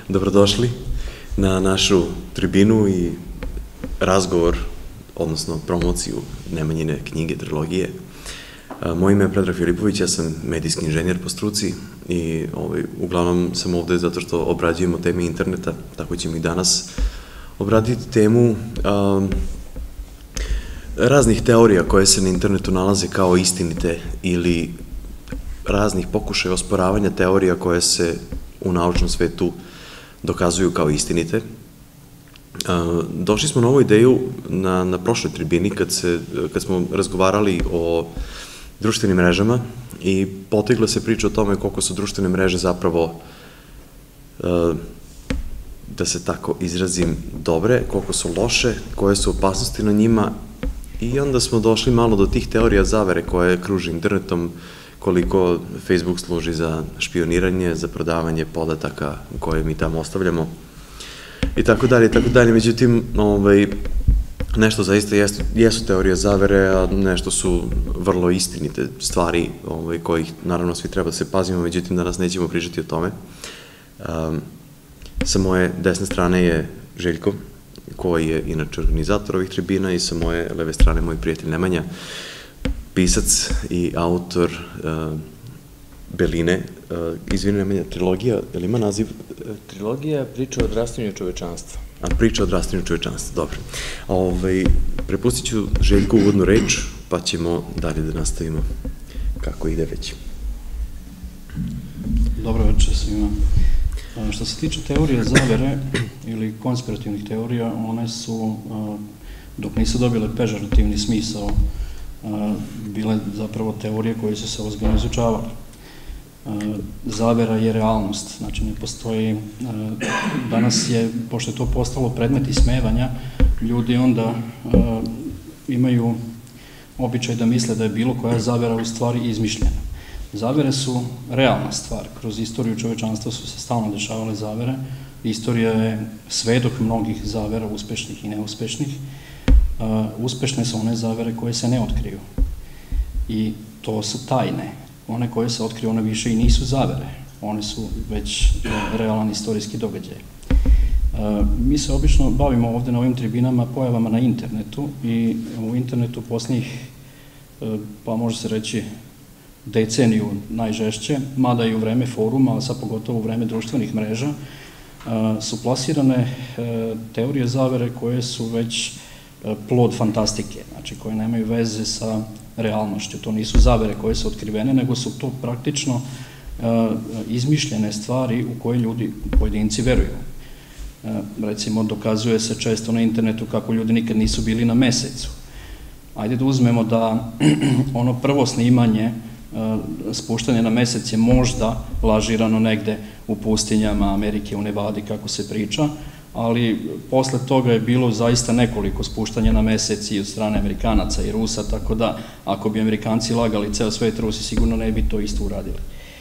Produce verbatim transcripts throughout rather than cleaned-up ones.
Dobrodošli na našu tribinu i razgovor, odnosno promociju Nemanjine knjige, trilogije. Moje ime je Predrag Filipović, ja sam medijski inženjer po struci i ovaj, uglavnom sam ovde zato što obrađujemo teme interneta, tako ćemo i danas obraditi temu um, raznih teorija koje se na internetu nalaze kao istinite ili raznih pokušaja osporavanja teorija koje se u naučnom svetu dokazuju kao istinite. Došli smo na ovu ideju na, na prošloj tribini kad, se, kad smo razgovarali o društvenim mrežama i potegla se priča o tome koliko su društvene mreže zapravo, da se tako izrazim, dobre, koliko su loše, koje su opasnosti na njima, i onda smo došli malo do tih teorija zavere koje kruže internetom, koliko Facebook služi za špioniranje, za prodavanje podataka koje mi tamo ostavljamo i tako dalje, i tako dalje. Međutim, nešto zaista jesu teorije zavere, a nešto su vrlo istinite stvari kojih naravno svi treba da se pazimo, međutim danas nećemo pričati o tome. Sa moje desne strane je Željko, koji je inače organizator ovih tribina, i sa moje leve strane moj prijatelj Nemanja, pisac i autor Beline. Izvini, Nemanja, trilogija, je li ima naziv? Trilogija priča o odrastanju čovečanstva. A, priča o odrastanju čovečanstva, dobro. Prepustit ću Željku uvodnu reč, pa ćemo dalje da nastavimo kako ide već. Dobro večer svima. Što se tiče teorije zavere ili konspirativnih teorija, one su, dok nisu dobile pežorativni smisao, bile zapravo teorije koje su se ozbiljno izučavale. Zavera je realnost, znači ne postoji, danas je, pošto je to postalo predmet ismevanja, ljudi onda imaju običaj da misle da je bilo koja zavera u stvari izmišljena. Zavere su realna stvar, kroz istoriju čovečanstva su se stalno dešavale zavere, istorija je svedok mnogih zavera, uspešnih i neuspešnih. Uspešne su one zavere koje se ne otkriju i to su tajne. One koje se otkriju, one više i nisu zavere, one su već realan istorijski događaj. Mi se obično bavimo ovde na ovim tribinama pojavama na internetu i u internetu posljednjih, pa može se reći, deceniju najžešće, mada i u vreme foruma, ali sad pogotovo u vreme društvenih mreža, su plasirane teorije zavere koje su već plod fantastike, znači koje nemaju veze sa realnošću. To nisu zavere koje su otkrivene, nego su to praktično izmišljene stvari u koje ljudi, pojedinci, veruju. Recimo, dokazuje se često na internetu kako ljudi nikad nisu bili na mesecu. Ajde da uzmemo da ono prvo snimanje, spuštanje na mesec, je možda lažirano negde u pustinjama Amerike, u Nevadi, kako se priča, ali posle toga je bilo zaista nekoliko spuštanja na mesec i od strane Amerikanaca i Rusa, tako da ako bi Amerikanci lagali ceo svet, Rusi sigurno ne bi to isto uradili.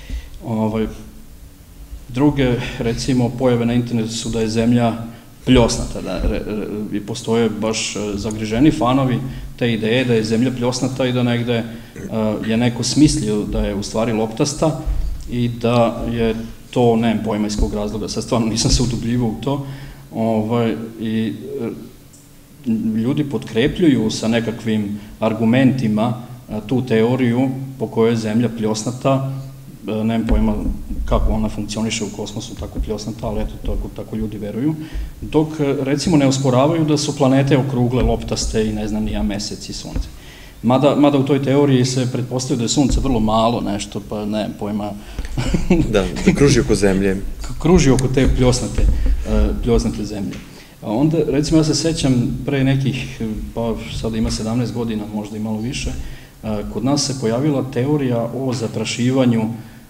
Druge, recimo, pojave na internetu su da je zemlja pljosnata, i postoje baš zagriženi fanovi te ideje da je zemlja pljosnata i da negde je neko smislio da je u stvari loptasta i da je to, nemam pojma iz kog razloga, sad stvarno nisam se udubljivao u to, i ljudi potkrepljuju sa nekakvim argumentima tu teoriju po kojoj je zemlja pljosnata. Nemam pojma kako ona funkcioniše u kosmosu, tako pljosnata, ali eto, tako ljudi veruju. Dok, recimo, ne osporavaju da su planete okrugle, loptaste i ne znam ni ja, mesec i sunce. Mada u toj teoriji se pretpostavlja da je sunce vrlo malo nešto, pa nemam pojma. Da, da kruži oko zemlje. Kruži oko te pljosnate zemlje. Onda, recimo, ja se sećam pre nekih, pa sada ima sedamnaest godina, možda i malo više, kod nas se pojavila teorija o zaprašivanju,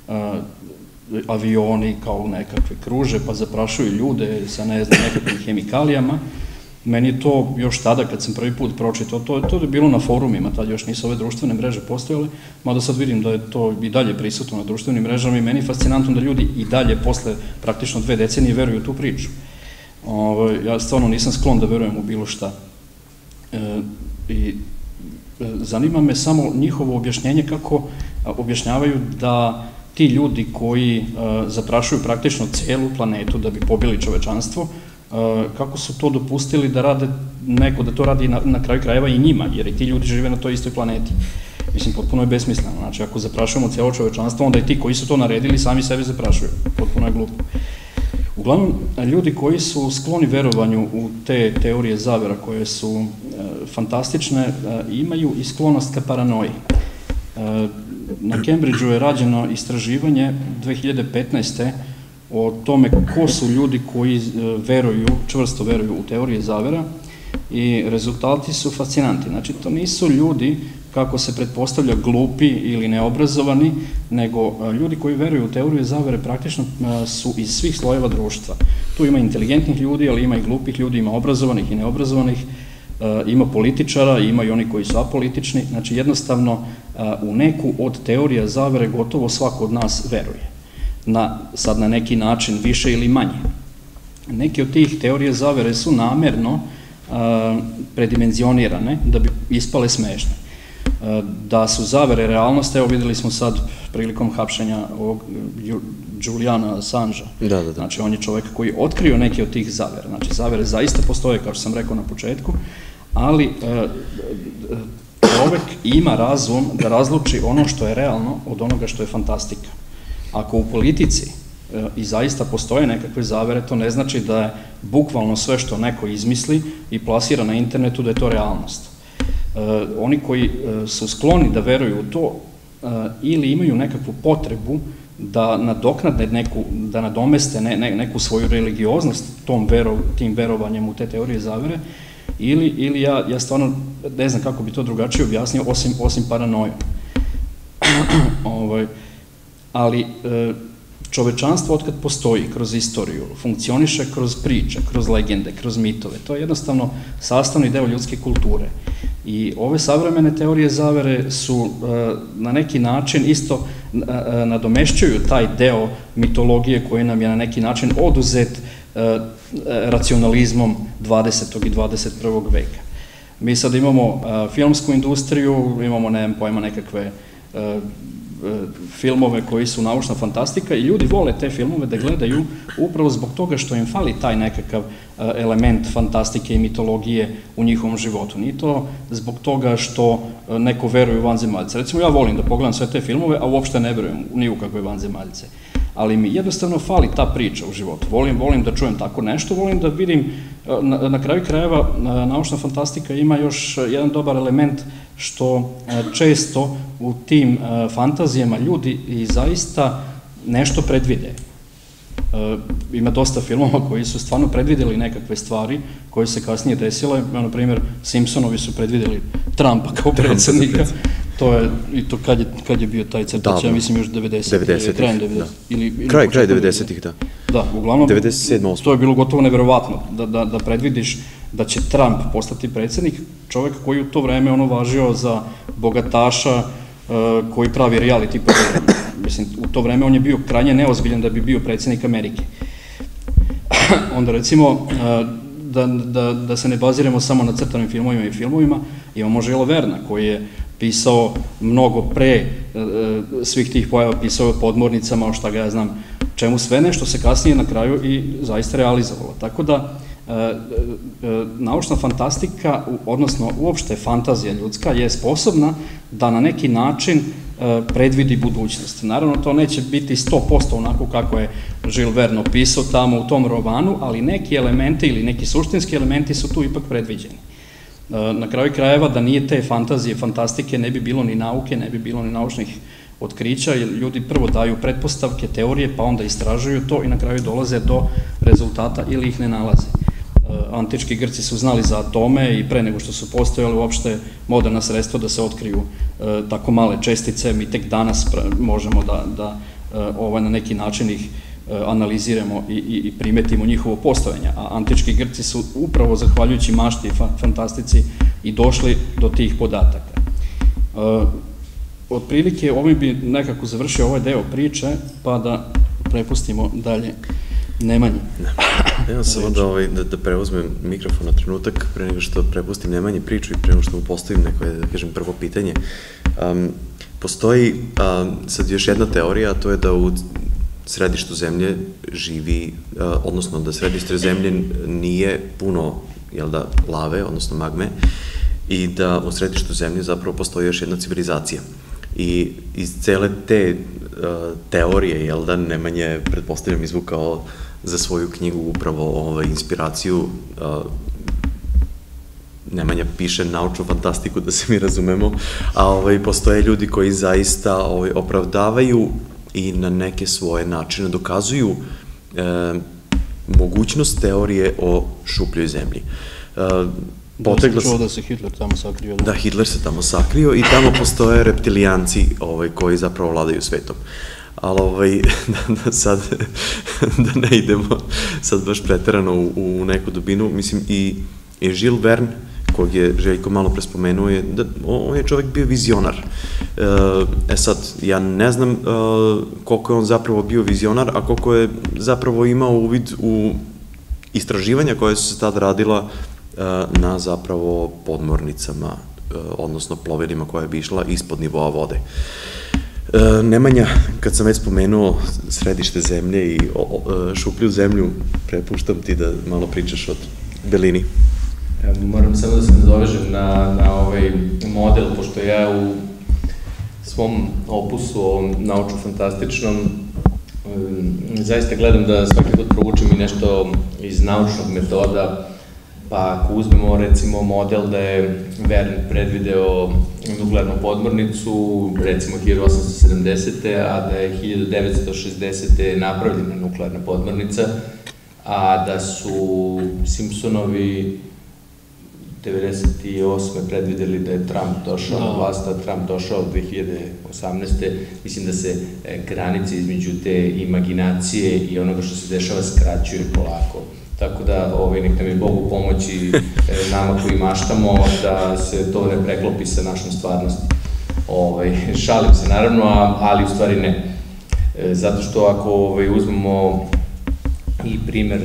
avioni kao nekakve kruže, pa zaprašuju ljude sa ne znam nekakvim hemikalijama. Meni je to još tada, kad sam prvi put pročitao, to je bilo na forumima, tad još nisu ove društvene mreže postojale, mada sad vidim da je to i dalje prisutno na društvenim mrežama i meni je fascinantno da ljudi i dalje, posle praktično dve decenije, veruju u tu priču. Ja stvarno nisam sklon da verujem u bilo šta. I zanima me samo njihovo objašnjenje, kako objašnjavaju da ti ljudi koji zaprašuju praktično celu planetu da bi pobili čovečanstvo, kako su to dopustili da rade neko, da to radi na kraju krajeva i njima, jer i ti ljudi žive na toj istoj planeti. Mislim, potpuno je besmisleno. Znači, ako zaprašujemo cijelo čovečanstvo, onda i ti koji su to naredili sami sebe zaprašuju. Potpuno je glupo. Uglavnom, ljudi koji su skloni verovanju u te teorije zavera koje su fantastične, imaju i sklonost ka paranoji. Na Cambridgeu je rađeno istraživanje dve hiljade petnaeste. o tome ko su ljudi koji veruju, čvrsto veruju u teorije zavera i rezultati su fascinanti. Znači, to nisu ljudi, kako se pretpostavlja, glupi ili neobrazovani, nego ljudi koji veruju u teorije zavere praktično su iz svih slojeva društva. Tu ima inteligentnih ljudi, ali ima i glupih ljudi, ima obrazovanih i neobrazovanih, ima političara, ima i oni koji su apolitični. Znači, jednostavno, u neku od teorija zavere gotovo svako od nas veruje. Na, sad na neki način više ili manje. Neke od tih teorije zavere su namerno a, predimenzionirane da bi ispale smešne. A, da su zavere realnost, evo videli smo sad prilikom hapšenja ovog Juliana Assangea. Da, da, da. Znači, on je čovjek koji otkrio neke od tih zavera. Znači, zavere zaista postoje, kao što sam rekao na početku, ali a, čovjek ima razum da razluči ono što je realno od onoga što je fantastika. Ako u politici i zaista postoje nekakve zavere, to ne znači da je bukvalno sve što neko izmisli i plasira na internetu da je to realnost. Oni koji su skloni da veruju u to ili imaju nekakvu potrebu da nadoknade neku, da nadomeste neku svoju religioznost tim verovanjem u te teorije zavere, ili ja stvarno ne znam kako bi to drugačije objasnio osim paranojom. Ovaj... ali čovečanstvo otkad postoji kroz istoriju, funkcioniše kroz priče, kroz legende, kroz mitove. To je jednostavno sastavni deo ljudske kulture. I ove savremene teorije zavere su na neki način isto nadomešćuju taj deo mitologije koji nam je na neki način oduzet racionalizmom dvadesetog i dvadeset prvog veka. Mi sad imamo filmsku industriju, imamo, ne znam pojma, nekakve filmove koji su naučna fantastika i ljudi vole te filmove da gledaju upravo zbog toga što im fali taj nekakav element fantastike i mitologije u njihovom životu. Nije to zbog toga što neko veruje u vanzemaljce. Recimo, ja volim da pogledam sve te filmove, a uopšte ne verujem ni u kakve vanzemaljce. Ali mi jednostavno fali ta priča u životu. Volim, volim da čujem tako nešto, volim da vidim, na, na kraju krajeva, naučna fantastika ima još jedan dobar element što često u tim fantazijama ljudi i zaista nešto predvide. Ima dosta filmova koji su stvarno predvideli nekakve stvari koje se kasnije desile. Na primjer, Simpsonovi su predvideli Trumpa kao predsjednika. To je, i to kad je, kad je bio taj crtač, ja mislim još devedesetih, krajem devedesetih. Kraj, kraj devedesetih, da. Da, uglavnom, devedeset sedam osam. To je bilo gotovo neverovatno, da, da, da predvidiš da će Trump postati predsjednik, čovjek koji u to vreme ono važio za bogataša uh, koji pravi reality program. Mislim, u to vreme on je bio krajnje neozbiljan da bi bio predsjednik Amerike. Onda recimo, uh, da, da, da se ne baziramo samo na crtanim filmovima i filmovima, imamo Jules Verna koji je pisao mnogo pre e, svih tih pojava, pisao je podmornicama, o šta ga ja znam, čemu sve nešto se kasnije na kraju i zaista realizovalo. Tako da, e, e, naučna fantastika, odnosno uopšte fantazija ljudska, je sposobna da na neki način e, predvidi budućnost. Naravno, to neće biti sto posto onako kako je Jules Verne opisao tamo u tom romanu, ali neki elementi ili neki suštinski elementi su tu ipak predviđeni. Na kraju krajeva, da nije te fantazije, fantastike, ne bi bilo ni nauke, ne bi bilo ni naučnih otkrića, jer ljudi prvo daju pretpostavke, teorije, pa onda istražuju to i na kraju dolaze do rezultata ili ih ne nalaze. Antički Grci su znali za atome i pre nego što su postojali uopšte moderna sredstva da se otkriju tako male čestice, mi tek danas možemo da, da ovaj, na neki način ih analiziramo i, i, i primetimo njihovo postojanje. A antički Grci su upravo zahvaljujući mašti i fantastici i došli do tih podataka. Uh, otprilike, ovim bi nekako završio ovaj deo priče, pa da prepustimo dalje Nemanji. Ja sam onda ovaj, da, da preuzmem mikrofon na trenutak pre nego što prepustim Nemanji priču i pre nego što mu postavim neko, da kažem, prvo pitanje. Um, postoji a, sad još jedna teorija, a to je da u središtu zemlje živi, a, odnosno da središte zemlje nije puno, jel da, lave, odnosno magme, i da u središtu zemlje zapravo postoji još jedna civilizacija. I iz cele te a, teorije, jel da, Nemanja, pretpostavljam, izvukao za svoju knjigu upravo ovaj, inspiraciju. A, Nemanja piše naučnu fantastiku, da se mi razumemo, a ovaj, postoje ljudi koji zaista ovaj, opravdavaju i na neke svoje načine dokazuju e, mogućnost teorije o šupljoj zemlji. E, Potegla se čuo da se Hitler tamo sakrio. Da, Hitler se tamo sakrio i tamo postoje reptilijanci ovaj, koji zapravo vladaju svetom. Ali ovaj, da, da sad, da ne idemo sad baš preterano u, u neku dubinu, mislim i, i Jules Verne, kog je Željko malo pre spomenuo, je, da, on je čovek bio vizionar. E sad, ja ne znam e, koliko je on zapravo bio vizionar, a koliko je zapravo imao uvid u istraživanja koje su se tada radila e, na zapravo podmornicama, e, odnosno plovilima koja bi išla ispod nivoa vode. E, Nemanja, kad sam već spomenuo središte zemlje i o, o, šuplju zemlju, prepuštam ti da malo pričaš od belini. Moram samo da se nadovežem na, na ovaj model, pošto ja u svom opusu, ovom naučno-fantastičnom, zaista gledam da svaki put provučem i nešto iz naučnog metoda, pa ako uzmemo recimo model da je Verne predvideo nuklearnu podmornicu, recimo hiljadu osamsto sedamdesete. a da je hiljadu devetsto šezdesete. napravljena nuklearna podmornica, a da su Simpsonovi devedeset osme. predvideli da je Trump došao na vlast, a Trump došao dve hiljade osamnaeste. Mislim da se granice između te imaginacije i onoga što se dešava skraćuje polako. Tako da ovaj, nek nam je Bog u pomoći nama koji maštamo da se to ne preklopi sa našom stvarnosti. Ovaj, šalim se naravno, ali u stvari ne. Zato što ako ovaj, uzmemo i primer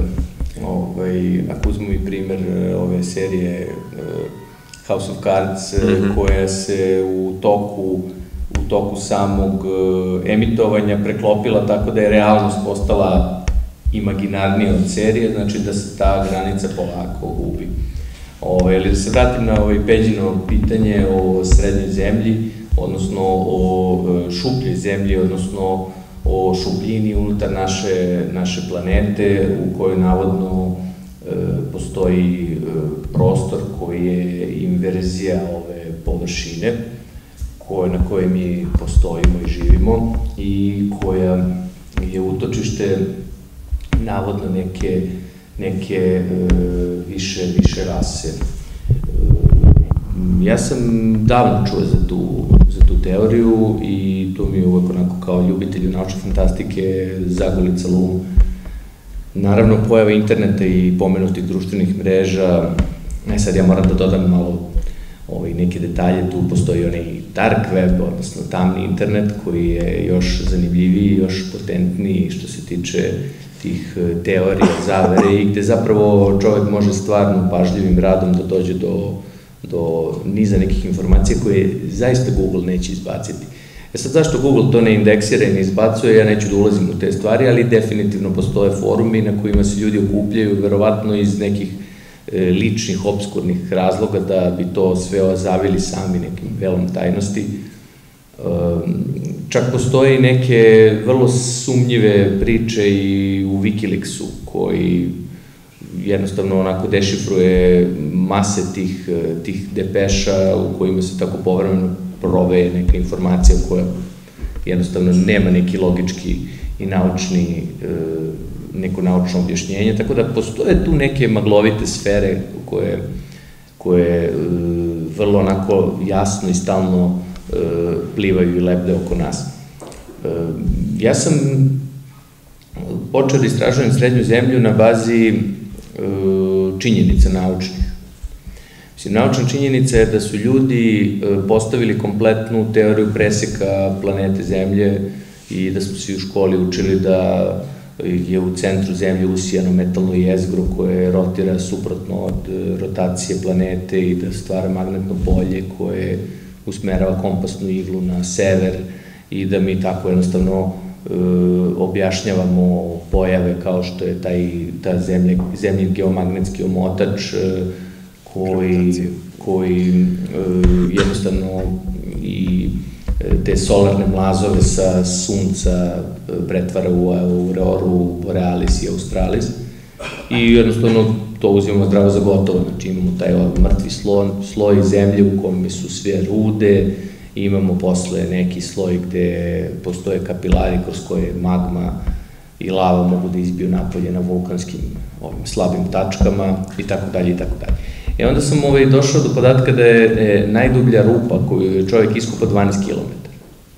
Ovaj, ako uzmemo i primer ove serije House of Cards, mm-hmm. koja se u toku, u toku samog emitovanja preklopila tako da je realnost postala imaginarnija od serije, znači da se ta granica polako gubi. Ove, ali da se vratim na ovaj Peđino pitanje o srednjoj zemlji, odnosno o šupljoj zemlji, odnosno o šupljini unutar naše, naše planete u kojoj navodno e, postoji e, prostor koji je inverzija ove površine koje, na kojoj mi postojimo i živimo i koja je utočište navodno neke, neke e, više, više rase. E, ja sam davno čuo za tu za tu teoriju i to mi je uvek onako kao ljubitelju naučne fantastike zagolica lum. Naravno, pojava interneta i pomenutih društvenih mreža, ne sad ja moram da dodam malo ovaj, neke detalje, tu postoji onaj dark web, odnosno tamni internet koji je još zanimljiviji, još potentniji što se tiče tih teorija, zavere i gde zapravo čovek može stvarno pažljivim radom da dođe do do niza nekih informacija koje zaista Google neće izbaciti. E sad, zašto Google to ne indeksira i ne izbacuje, ja neću da ulazim u te stvari, ali definitivno postoje forumi na kojima se ljudi okupljaju, verovatno iz nekih e, ličnih, obskurnih razloga da bi to sve ozavili sami nekim velom tajnosti. E, čak postoje neke vrlo sumnjive priče i u Wikileaksu koji jednostavno onako dešifruje mase tih, tih depeša u kojima se tako povremeno proveje neka informacija koja jednostavno nema neki logički i naučni, neko naučno objašnjenje, tako da postoje tu neke maglovite sfere koje, koje vrlo onako jasno i stalno plivaju i lebde oko nas. Ja sam počeo da istražujem srednju zemlju na bazi činjenica naučnih. Mislim, naučna činjenica je da su ljudi postavili kompletnu teoriju preseka planete Zemlje i da smo se u školi učili da je u centru Zemlje usijano metalno jezgro koje rotira suprotno od rotacije planete i da stvara magnetno polje koje usmerava kompasnu iglu na sever i da mi tako jednostavno objašnjavamo pojave kao što je taj, ta zemlje, zemljin geomagnetski omotač koji, koji jednostavno i te solarne mlazove sa sunca pretvara u auroru borealis i australis i jednostavno to uzimamo zdravo za gotovo, znači imamo taj mrtvi sloj, sloj zemlje u kome su sve rude, imamo posle neki sloj gde postoje kapilari kroz koje magma i lava mogu da izbiju napolje na vulkanskim ovim slabim tačkama i tako dalje i tako dalje. E onda sam ovaj, došao do podatka da je, je najdublja rupa koju je čovjek iskopao dvanaest kilometara.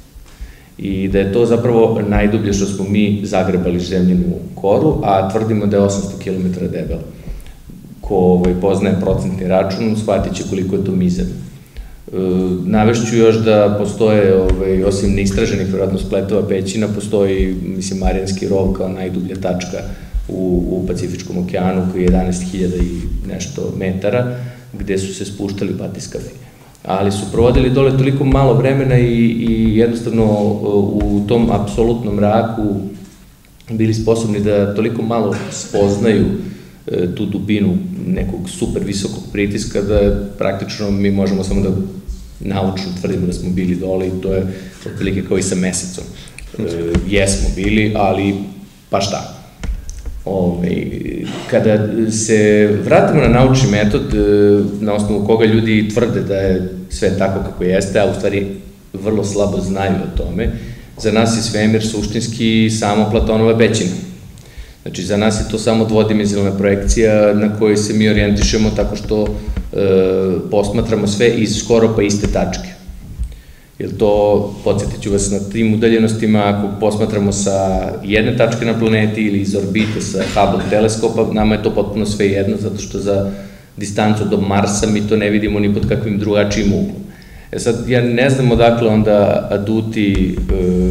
I da je to zapravo najdublje što smo mi zagrebali zemljenu koru, a tvrdimo da je osamsto kilometara debela. Ko ovaj, poznaje procentni račun, shvatit će koliko je to mizerno. E, navešću još da postoje, ovaj, osim neistraženih vjerojatno spletova pećina, postoji, mislim, Marijanski rov kao najdublja tačka u, u Pacifičkom okeanu, koji je jedanaest hiljada i nešto metara, gde su se spuštali batiskafi. Ali su provodili dole toliko malo vremena i, i jednostavno u tom apsolutnom mraku bili sposobni da toliko malo spoznaju e, tu dubinu nekog super visokog pritiska da praktično mi možemo samo da naučno tvrdimo da smo bili dole i to je otprilike kao i sa mesecom. E, jesmo bili, ali pa šta? Ove, kada se vratimo na naučni metod na osnovu koga ljudi tvrde da je sve tako kako jeste, a u stvari vrlo slabo znaju o tome, za nas je svemir suštinski samo Platonova pećina. Znači, za nas je to samo dvodimenzionalna projekcija na kojoj se mi orijentišemo tako što e, posmatramo sve iz skoro pa iste tačke. Jer to, podsjetit ću vas, na tim udaljenostima, ako posmatramo sa jedne tačke na planeti ili iz orbite sa Hubble teleskopa, nama je to potpuno sve jedno, zato što za distancu do Marsa mi to ne vidimo ni pod kakvim drugačijim uglom. E sad, ja ne znam odakle onda aduti e,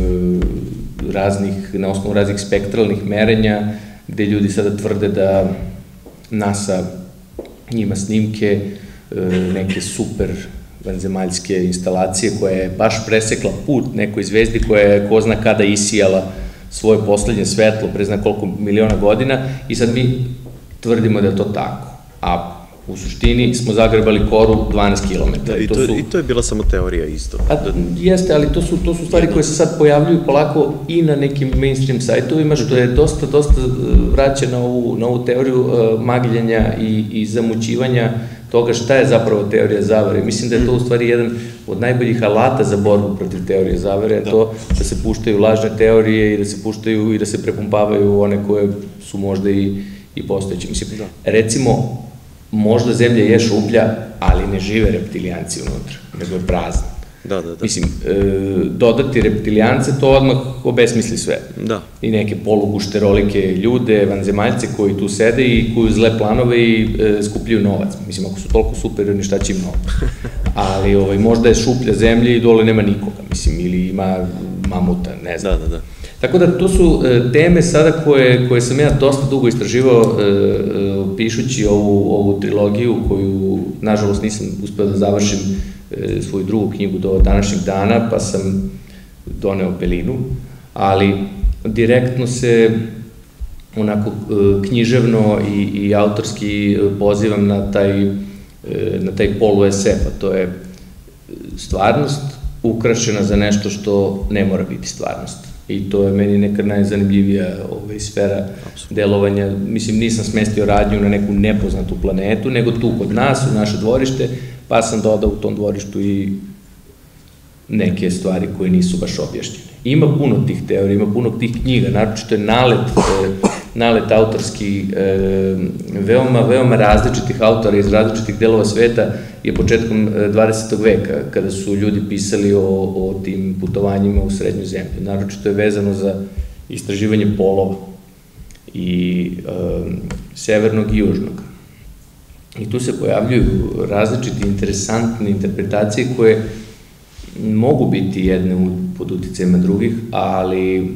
raznih, na osnovu raznih spektralnih merenja, gde ljudi sada tvrde da NASA njima snimke e, neke super vanzemaljske instalacije koja je baš presekla put nekoj zvezdi koja je ko zna kada isijala svoje poslednje svetlo pre zna koliko miliona godina i sad mi tvrdimo da je to tako. A u suštini smo zagrebali koru dvanaest kilometara. Da, i, to, to su, i to je bila samo teorija isto. A, jeste, ali to su, to su stvari koje se sad pojavljuju polako i na nekim mainstream sajtovima, što je dosta, dosta vraća na ovu, na ovu teoriju uh, magljanja i, i zamućivanja toga šta je zapravo teorija zavere. Mislim da je to u stvari jedan od najboljih alata za borbu protiv teorije zavere, da. To da se puštaju lažne teorije i da se puštaju i da se prepumpavaju one koje su možda i, i postojeće. Mislim, da. Recimo, možda zemlja je šuplja, ali ne žive reptilijanci unutra, nego je prazna. Da, da, da. Mislim, e, dodati reptilijance, to odmah obesmisli sve. Da. I neke polugušterolike ljude, vanzemaljce koji tu sede i koji zle planove i e, skupljaju novac. Mislim, ako su toliko superiorni, šta će im novac? Ali ovaj, možda je šuplja zemlja i dole nema nikoga, mislim, ili ima mamuta, ne znam. Da, da, da. Tako da to su e, teme sada koje, koje sam ja dosta dugo istraživao e, e, pišući ovu, ovu trilogiju koju, nažalost, nisam uspeo da završim e, svoju drugu knjigu do današnjeg dana, pa sam doneo pelinu, ali direktno se onako e, književno i, i autorski pozivam na taj, e, na taj polu es ef, a to je stvarnost ukrašena za nešto što ne mora biti stvarnost. I to je meni nekad najzanimljivija ovaj, sfera delovanja. Mislim, nisam smestio radnju na neku nepoznatu planetu, nego tu kod nas, u naše dvorište, pa sam dodao u tom dvorištu i neke stvari koje nisu baš objašnjene. Ima puno tih teorija, ima puno tih knjiga, naročito je nalet, e, nalet autorski e, veoma, veoma različitih autora iz različitih delova sveta je početkom dvadesetog veka, kada su ljudi pisali o, o tim putovanjima u srednju zemlju. Naročito je vezano za istraživanje polova i e, severnog i južnog. I tu se pojavljuju različite interesantne interpretacije koje mogu biti jedne pod uticajima drugih, ali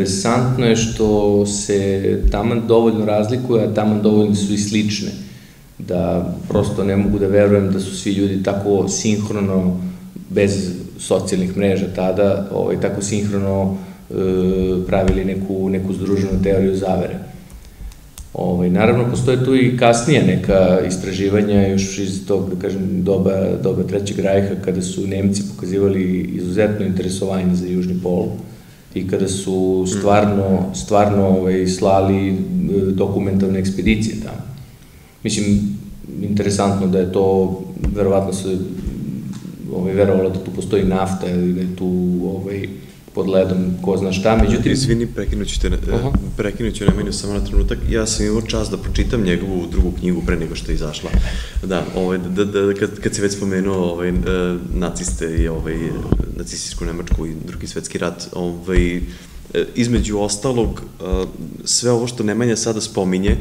interesantno je što se taman dovoljno razlikuje, a taman dovoljno su i slične da prosto ne mogu da verujem da su svi ljudi tako sinhrono, bez socijalnih mreža tada, ovaj, tako sinhrono e, pravili neku, neku združenu teoriju zavere. Ovaj, naravno, postoje tu i kasnije neka istraživanja, još iz tog, da kažem, doba, doba Trećeg rajha, kada su Nemci pokazivali izuzetno interesovanje za Južni pol i kada su stvarno, stvarno ovaj, slali dokumentarne ekspedicije tamo. Mislim, interesantno da je to, verovatno se ovaj, verovalo da tu postoji nafta ili da je tu ovaj, pod ledom ko zna šta, međutim... Izvini, prekinuću te, prekinuću Nemanju samo na trenutak. Ja sam imao čast da pročitam njegovu drugu knjigu pre nego što je izašla. Da, ovaj, da, da, kad, kad si već spomenuo ovaj, naciste i ovaj, nacistsku Nemačku i drugi svetski rat, ovaj, između ostalog, sve ovo što Nemanja sada spominje,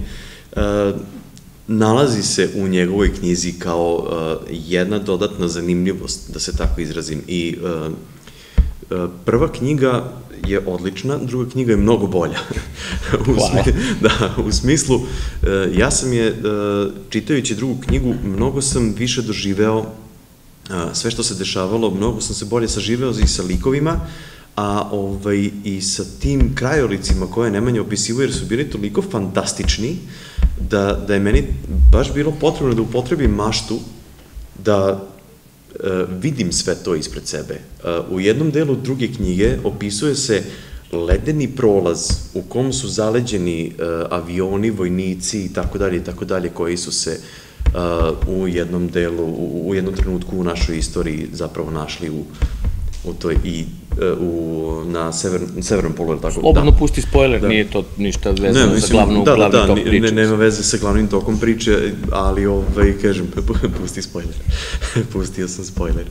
nalazi se u njegovoj knjizi kao jedna dodatna zanimljivost, da se tako izrazim. I prva knjiga je odlična, druga knjiga je mnogo bolja. Da, u smislu, ja sam je, čitajući drugu knjigu, mnogo sam više doživeo sve što se dešavalo, mnogo sam se bolje saživeo i sa likovima, a ovaj, i sa tim krajolicima koje Nemanja opisivo, jer su bili toliko fantastični, da, da je meni baš bilo potrebno da upotrebim maštu, da vidim sve to ispred sebe. U jednom delu druge knjige opisuje se ledeni prolaz u kom su zaleđeni avioni, vojnici i tako dalje i tako dalje, koji su se u jednom delu, u jednom trenutku u našoj istoriji zapravo našli u u toj i na severnom polu, ili tako? Slobodno pusti spoiler, nije to ništa vezano za glavni tok priče. Da, da, nema veze sa glavnim tokom priče, ali, kažem, pusti spoiler. Pustio sam spoiler.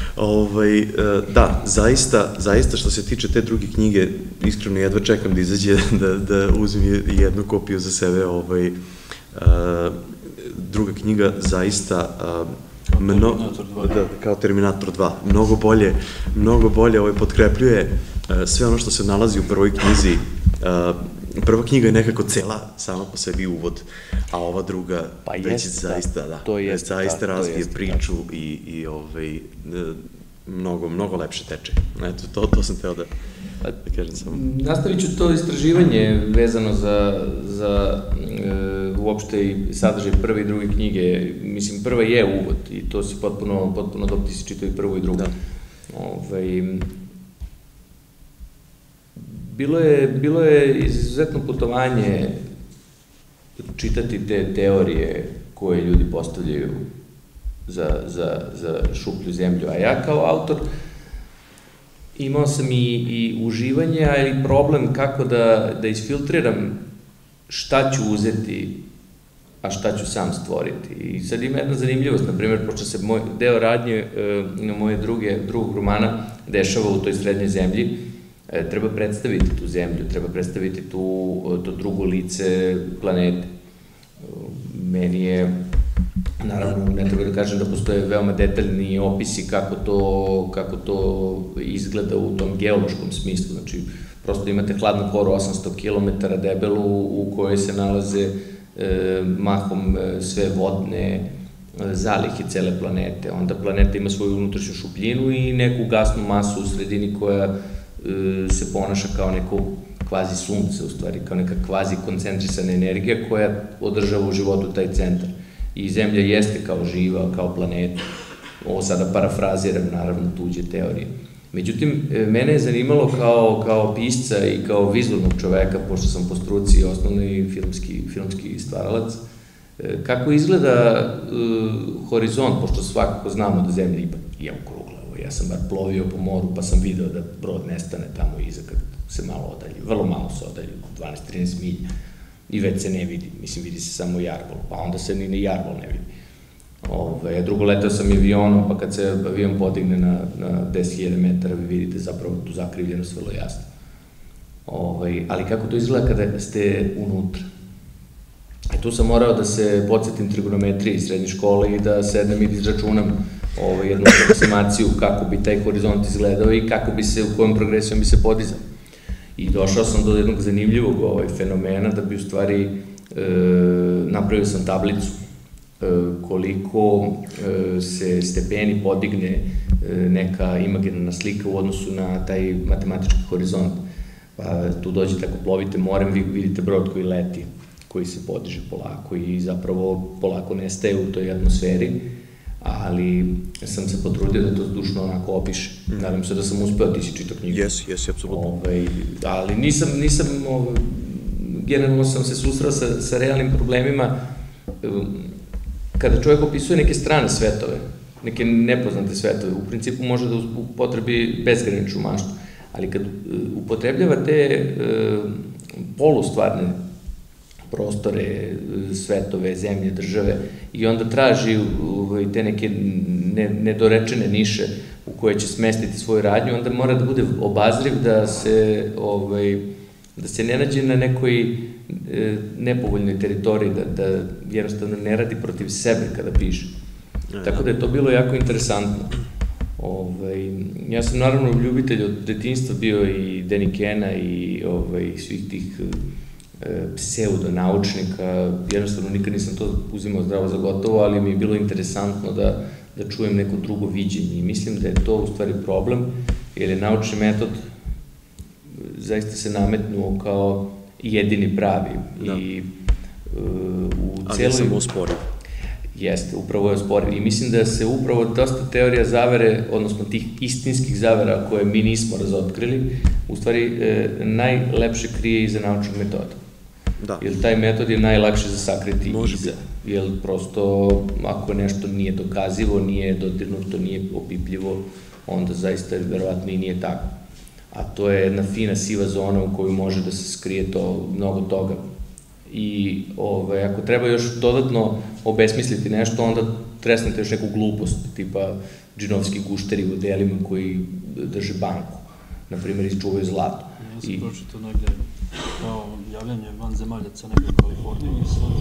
Da, zaista, zaista što se tiče te druge knjige, iskreno jedva čekam da izađe, da uzmem jednu kopiju za sebe. Druga knjiga zaista... kao Terminator dva, mnogo bolje, mnogo bolje potkrepljuje sve ono što se nalazi u prvoj knjizi. Prva knjiga je nekako cela, sama po sebi uvod, a ova druga već zaista, da, zaista razvije priču i mnogo, mnogo lepše teče. Eto, to sam teo da kažem samo. Nastavit ću to istraživanje vezano za uopšte i sadržaj prve i druge knjige. Mislim, prva je uvod i to si potpuno, potpuno dok ti si čitao i prvu i drugu. Bilo je izuzetno putovanje čitati te teorije koje ljudi postavljaju za šuplju zemlju, a ja kao autor imao sam i uživanje, a i problem kako da isfiltriram šta ću uzeti, a šta ću sam stvoriti. I sad ima jedna zanimljivost, na primjer, pošto se deo radnje na moje drugog romana dešava u toj srednjoj zemlji, treba predstaviti tu zemlju, treba predstaviti to drugo lice planete. Meni je, naravno, ne treba da kažem da postoje veoma detaljni opisi kako to izgleda u tom geološkom smislu. Znači, prosto imate hladnu koru osamsto kilometara debelu u kojoj se nalaze mahom sve vodne zalihe cele planete. Onda planeta ima svoju unutrašnju šupljinu i neku gasnu masu u sredini koja se ponaša kao neko kvazi sunce, u stvari, kao neka kvazi koncentrisana energija koja održava u životu taj centar. I Zemlja jeste kao živa, kao planeta. Ovo sada parafraziram, naravno, tuđe teorije. Međutim, mene je zanimalo kao pisca i kao vizualnog čoveka, pošto sam po struci osnovni filmski stvaralac, kako izgleda horizont, pošto svakako znamo da Zemlja ipak je okrugla. Ja sam bar plovio po moru, pa sam video da brod nestane tamo iza kad se malo odalji. Vrlo malo se odalji, dvanaest do trinaest milja. I već se ne vidi, mislim, vidi se samo jarbol, pa onda se ni jarbol ne vidi. Drugo, letao sam avionom, pa kad se avion podigne na deset hiljada metara, vi vidite zapravo tu zakrivljenost vrlo jasno. Ali kako to izgleda kada ste unutra? Tu sam morao da se podsjetim trigonometrije iz srednje škole i da sedem i da izračunam jednu approksimaciju kako bi taj horizont izgledao i kako bi se, u kojom progresijom bi se podizao. I došao sam do jednog zanimljivog fenomena da bi u stvari napravio sam tablicu koliko se stepeni podigne neka imaginarna slika u odnosu na taj matematički horizont. Pa tu dođete, ako plovite morem, vi vidite brod koji leti, koji se podiže polako i zapravo polako nestaje u toj atmosferi, ali sam se potrudio da to zdušno onako opiše. Nadam se da sam uspeo, ti si čitao knjigu. Jesi, jesi, apsolutno. Ali nisam, nisam, generalno sam se susreo sa realnim problemima. Kada čovjek opisuje neke strane svetove, neke nepoznate svetove, u principu može da upotrebi bezgraničnu maštu, ali kad upotrebljava te polustvarne prostore, svetove, zemlje, države i onda traži te neke nedorečene niše u koje će smestiti svoju radnju, onda mora da bude obazriv da se da se ne nađe na nekoj nepovoljnoj teritoriji, da jednostavno ne radi protiv sebe kada piše. Tako da je to bilo jako interesantno. Ja sam naravno ljubitelj od detinjstva bio i Danny Kena i svih tih pseudonaučnika, jednostavno nikad nisam to uzimao zdravo za gotovo, ali mi je bilo interesantno da čujem neko drugo viđenje i mislim da je to u stvari problem, jer je naučni metod zaista se nametnuo kao jedini pravi. Ali je samo osporiv. Jeste, upravo je osporiv. I mislim da se upravo dosta teorija zavere, odnosno tih istinskih zavera koje mi nismo razotkrili, u stvari najlepše krije iza naučnog metoda. Jer taj metod je najlakše za sakriti iza. Jer prosto, ako nešto nije dokazivo, nije dodirnuto, nije opipljivo, onda zaista verovatno i nije tako. A to je jedna fina siva zona u koju može da se skrije to mnogo toga. I ako treba još dodatno obesmisliti nešto, onda tresnete još neku glupost, tipa džinovski gušteri u delima koji drže banku, na primjer izčuvaju zlato. Ja sam pročitao negde kao javljanje vanzemaljaca negde u Kaliforniji i sad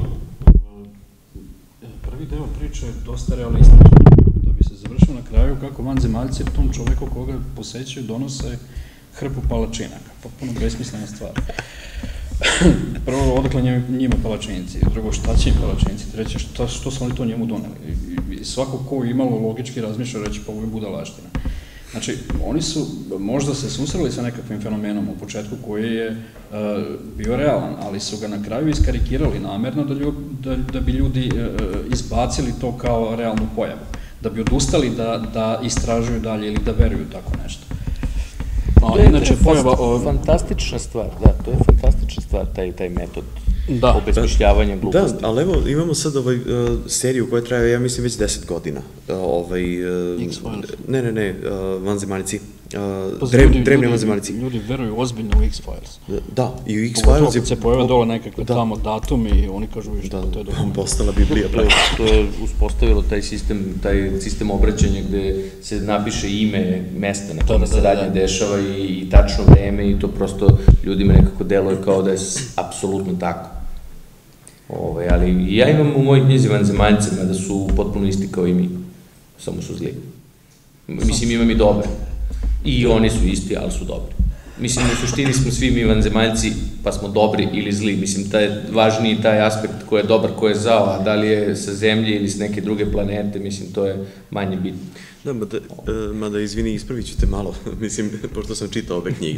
prvi deo priče je dosta realističan, da bi se završio na kraju kako vanzemaljci tom čoveku koga posećaju donose hrpu palačinaka, potpuno besmislena stvar. Prvo, odakle njima palačinici, drugo, šta će im palačinici, treće, što su oni to njemu doneli. Svako ko imalo logički razmišlja reći pa ovo je budalaština. Znači, oni su možda se susreli sa nekakvim fenomenom u početku koji je bio realan, ali su ga na kraju iskarikirali namerno da bi ljudi izbacili to kao realnu pojavu, da bi odustali da istražuju dalje ili da veruju tako nešto. To je fantastična stvar, da, to je fantastična stvar, taj metod obesmišljavanja gluposti. Da, ali evo, imamo sad seriju koja traje, ja mislim, već deset godina. X-Files. Ne, ne, ne, vanzemaljci. Drevni vanzemaljci. Ljudi veruju ozbiljno u X-Files. Da, i u X-Files... Pogotovo kad se pojave dole nekakve tamo datumi i oni kažu što to je dokument. Da, postala Biblija. To je uspostavilo taj sistem, taj sistem obraćanja gde se napiše ime mesta na kome se radnje dešava i tačno vreme i to prosto ljudima nekako deluje kao da je apsolutno tako. Ali ja imam u mojoj knjizi vanzemaljcima da su potpuno isti kao i mi, samo su zli. Mislim, imam i dobre. I oni su isti, ali su dobri. Mislim, u suštini smo svi mi vanzemaljci, pa smo dobri ili zli. Mislim, važniji taj aspekt ko je dobar, ko je zao, a da li je sa Zemlje ili s neke druge planete, mislim, to je manje bitno. Da, mada, izvini, ispravit ću te malo, mislim, pošto sam čitao obe knjige.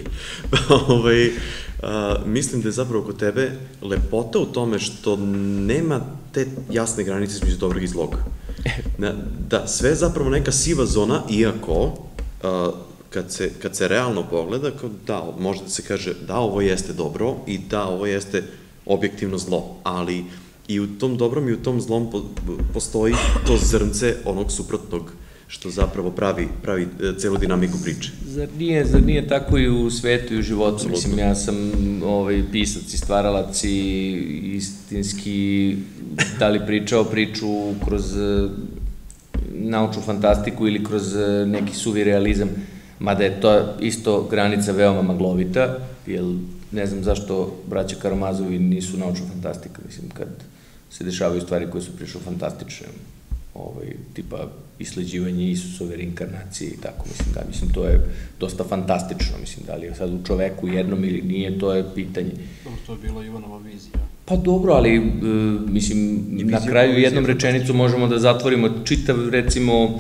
Mislim da je zapravo kod tebe lepota u tome što nema te jasne granice između dobrog i zlog. Da, sve je zapravo neka siva zona, iako kad se realno pogleda, da, može da se kaže da ovo jeste dobro i da ovo jeste objektivno zlo, ali i u tom dobrom i u tom zlom postoji to zrnce onog suprotnog što zapravo pravi celu dinamiku priče. Zar nije tako i u svetu i u životu? Mislim, ja sam pisac i stvaralac i istinski da li pričao priču kroz naučnu fantastiku ili kroz neki suvi realizam, mada je to isto granica veoma maglovita, jer ne znam zašto braća Karamazovi nisu naučna fantastika, mislim, kad se dešavaju stvari koje su prišlo fantastične, tipa isleđivanje Isusove reinkarnacije i tako, mislim, da, mislim, to je dosta fantastično, mislim, da li je sad u čoveku jednom ili nije, to je pitanje. To je bila Ivanova vizija. Pa dobro, ali, mislim, na kraju jednom rečenicu možemo da zatvorimo čitav, recimo,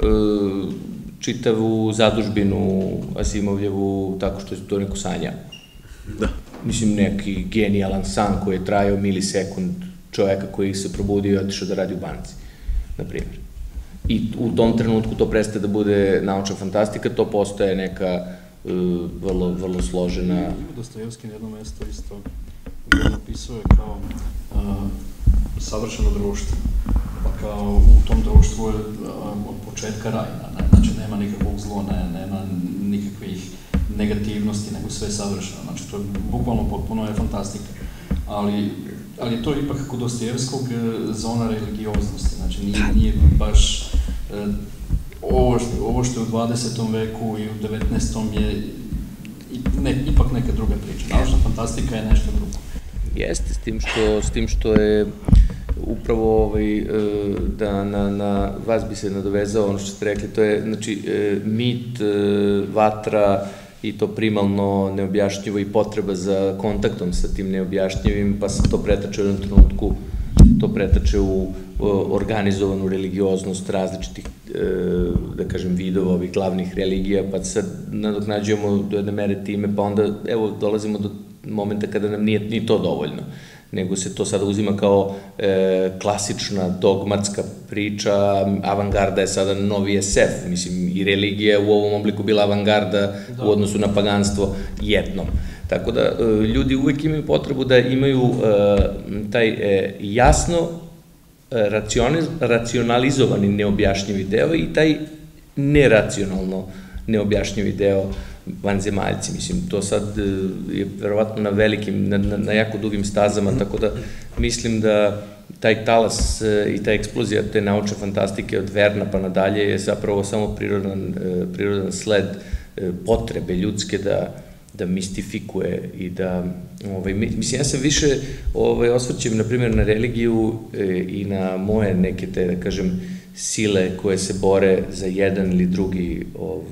čitavu zadužbinu Asimovljevu tako što je to neko sanja. Da. Mislim, neki genijalan san koji je trajao milisekund čoveka koji se probudio i otišao da radi u banci, na primjer. I u tom trenutku to prestaje da bude naučna fantastika, to postaje neka vrlo, vrlo složena... Ima Dostojevski na jedno mesto isto gde napisuje kao savršeno društvo. Pa kao u tom društvu je od početka raj, znači nema nikakvog zlo, nema nikakvih negativnosti, nego sve je savršeno. Znači to je bukvalno potpuno je fantastika. Ali ali je to ipak kod Dostojevskog zona religioznosti, znači nije baš ovo što je u dvadesetom veku i u devetnaestom je ipak neka druga priča. Naučna fantastika je nešto drugo. Jeste, s tim što je upravo da na vas bi se nadovezao ono što ste rekli, to je znači mit, vatra i to primalno neobjašnjivo i potreba za kontaktom sa tim neobjašnjivim, pa se to pretače u jednom trenutku, to pretače u organizovanu religioznost različitih, da kažem, vidova ovih glavnih religija, pa sad nadoknađujemo do jedne mere time, pa onda, evo, dolazimo do momenta kada nam nije ni to dovoljno, nego se to sada uzima kao klasična dogmatska priča, avangarda je sada novi es ef, mislim, i religija u ovom obliku bila avangarda u odnosu na paganstvo jednom. Tako da, ljudi uvek imaju potrebu da imaju taj jasno racionalizovani neobjašnjivi deo i taj neracionalno neobjašnjivi deo vanzemaljci, mislim, to sad je verovatno na velikim, na jako dugim stazama, tako da mislim da taj talas i ta eksplozija te naučne fantastike od Verna pa nadalje je zapravo samo prirodan sled potrebe ljudske da mistifikuje i da, mislim, ja sam više osvrćem, na primjer, na religiju i na moje neke te, da kažem, sile koje se bore za jedan ili drugi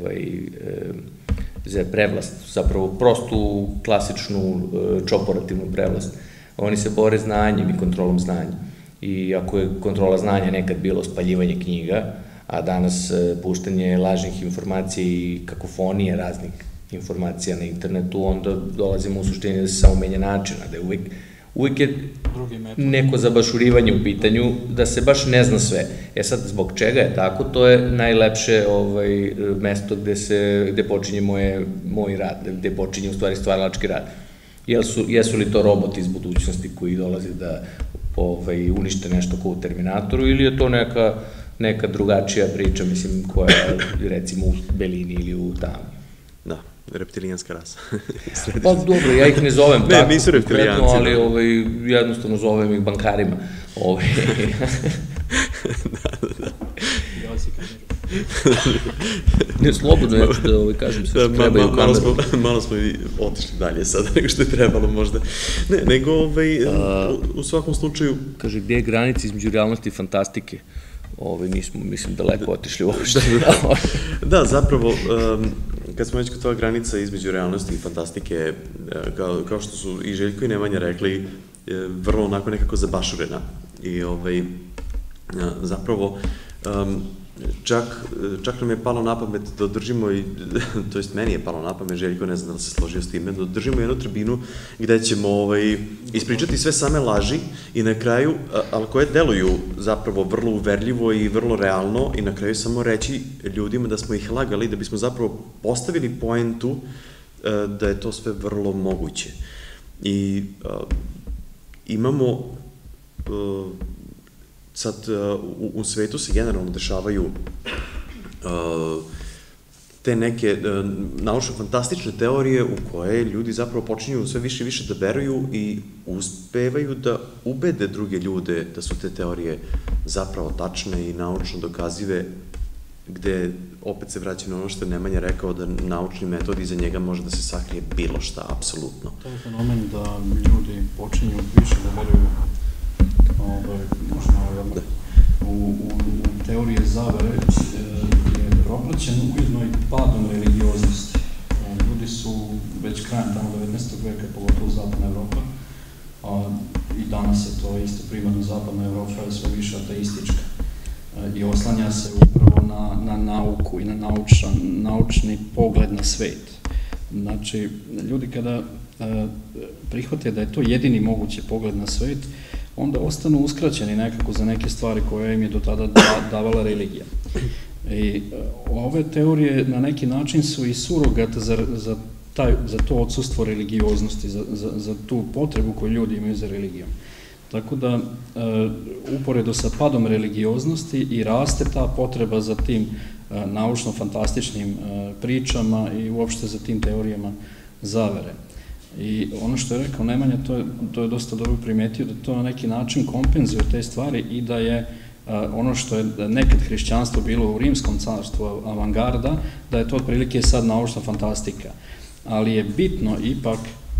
za prevlast, zapravo prostu klasičnu čoporativnu prevlast. Oni se bore znanjem i kontrolom znanja. I ako je kontrola znanja nekad bilo spaljivanje knjiga, a danas puštanje lažnih informacija i kakofonije raznih informacija na internetu, onda dolazimo u suštini da se samo menja načina, da je uvek uvijek je neko zabašurivanje u pitanju, da se baš ne zna sve. E sad, zbog čega je tako, to je najlepše mesto gde počinje moj rad, gde počinje u stvari stvaralački rad. Jesu li to roboti iz budućnosti koji dolaze da unište nešto kao u Terminatoru, ili je to neka drugačija priča, mislim, koja je recimo u Belini ili u tamo. Da. Reptilijanska rasa. Pa dobro, ja ih ne zovem tako. Ne, nisu reptilijanci. Ali jednostavno zovem ih bankarima. Da, da, da. Ne, slobodno ja ću da kažem sve što trebaju u kameru. Malo smo i otišli dalje sada nego što je trebalo možda. Ne, nego u svakom slučaju... Kaže, gdje je granica između realnosti i fantastike? Nismo, mislim, daleko otišli uopšte. Da, zapravo, kad smo već kod toga granica između realnosti i fantastike, kao što su i Željko i Nemanja rekli, vrlo onako nekako zabašurena. I zapravo, čak nam je palo na pamet da održimo, to jest meni je palo na pamet, Željko ne znam da li se složio s time, da održimo jednu tribinu gde ćemo ispričati sve same laži i na kraju, ali koje deluju zapravo vrlo uverljivo i vrlo realno, i na kraju samo reći ljudima da smo ih lagali, da bismo zapravo postavili poentu da je to sve vrlo moguće. I imamo... Sad, u svetu se generalno dešavaju te neke naučno-fantastične teorije u koje ljudi zapravo počinju sve više i više da veruju i uspevaju da ubede druge ljude da su te teorije zapravo tačne i naučno dokazive, gde opet se vraća na ono što je Nemanja rekao, da naučni metod iza njega može da se sakrije bilo šta, apsolutno. To je fenomen da ljudi počinju više da veruju u teorije zavere je propraćen ujedno i padom religioznosti. Ljudi su već krajem tamo devetnaestog veka, pogotovo zapadna Evropa, i danas je to isto primarno zapadna Evropa je sve više ateistička i oslanja se upravo na, na nauku i na naučan, naučni pogled na svet. Znači, ljudi kada prihvate da je to jedini mogući pogled na svet, onda ostanu uskraćeni nekako za neke stvari koje im je do tada davala religija. I ove teorije na neki način su i surogat za, za, taj, za to odsustvo religioznosti, za, za, za tu potrebu koju ljudi imaju za religijom. Tako da, uporedo sa padom religioznosti i raste ta potreba za tim naučno-fantastičnim pričama i uopšte za tim teorijama zavere. I ono što je rekao Nemanja, to je, to je dosta dobro primetio, da to na neki način kompenzuje te stvari i da je ono što je nekad hrišćanstvo bilo u rimskom carstvu avangarda, da je to otprilike sad naučna fantastika. Ali je bitno ipak,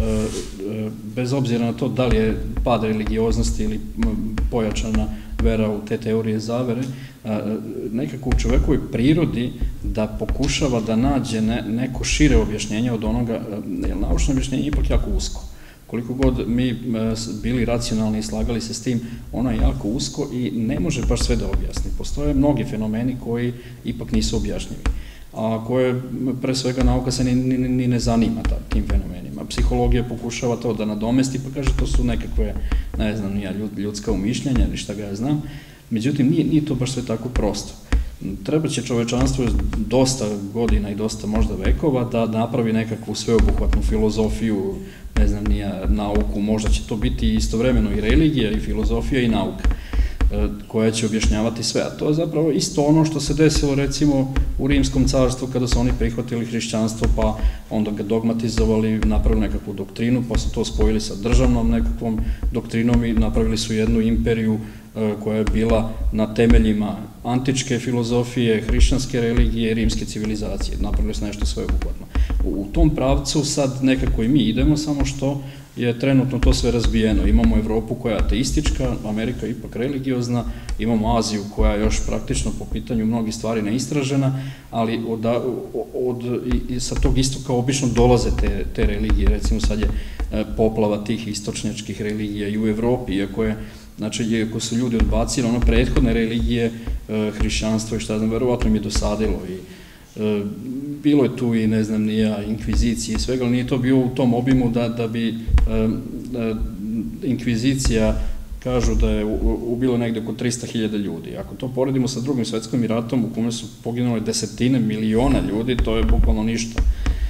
bez obzira na to da li je pad religioznosti ili pojačana vera u te teorije zavere, nekako u čovekovoj prirodi da pokušava da nađe neko šire objašnjenje od onoga, jer naučno objašnjenje je ipak jako usko. Koliko god mi bili racionalni i slagali se s tim, ono je jako usko i ne može baš sve da objasni. Postoje mnogi fenomeni koji ipak nisu objašnjivi, a koje pre svega nauka se ni, ni, ni ne zanima tim fenomenima. Psihologija pokušava to da nadomesti, pa kaže to su nekakve, ne znam, nija ljudska umišljenja ili šta ga ja znam. Međutim, nije, nije to baš sve tako prosto. Treba će čovečanstvo dosta godina i dosta možda vekova da napravi nekakvu sveobuhvatnu filozofiju, ne znam, nija nauku, možda će to biti istovremeno i religija i filozofija i nauka koja će objašnjavati sve. A to je zapravo isto ono što se desilo recimo u Rimskom carstvu kada su oni prihvatili hrišćanstvo pa onda ga dogmatizovali, napravili nekakvu doktrinu pa su to spojili sa državnom nekakvom doktrinom i napravili su jednu imperiju koja je bila na temeljima antičke filozofije, hrišćanske religije i rimske civilizacije. Napravili su nešto sveobuhvatno. U tom pravcu sad nekako i mi idemo, samo što je trenutno to sve razbijeno. Imamo Evropu koja je ateistička, Amerika je ipak religiozna, imamo Aziju koja je još praktično po pitanju mnogih stvari neistražena, ali od, od, i, sa tog istoka obično dolaze te, te religije. Recimo sad je poplava tih istočnjačkih religija i u Evropi, iako je znači, iako su ljudi odbacili ono prethodne religije, hrišćanstvo i šta znam, verovatno im je dosadilo i e, bilo je tu i, ne znam, nija inkvizicije i svega, ali nije to bio u tom obimu da, da bi e, da inkvizicija, kažu da je ubilo negde oko trista hiljada ljudi. Ako to poredimo sa drugim svetskim ratom u kome su poginule desetine miliona ljudi, to je bukvalno ništa.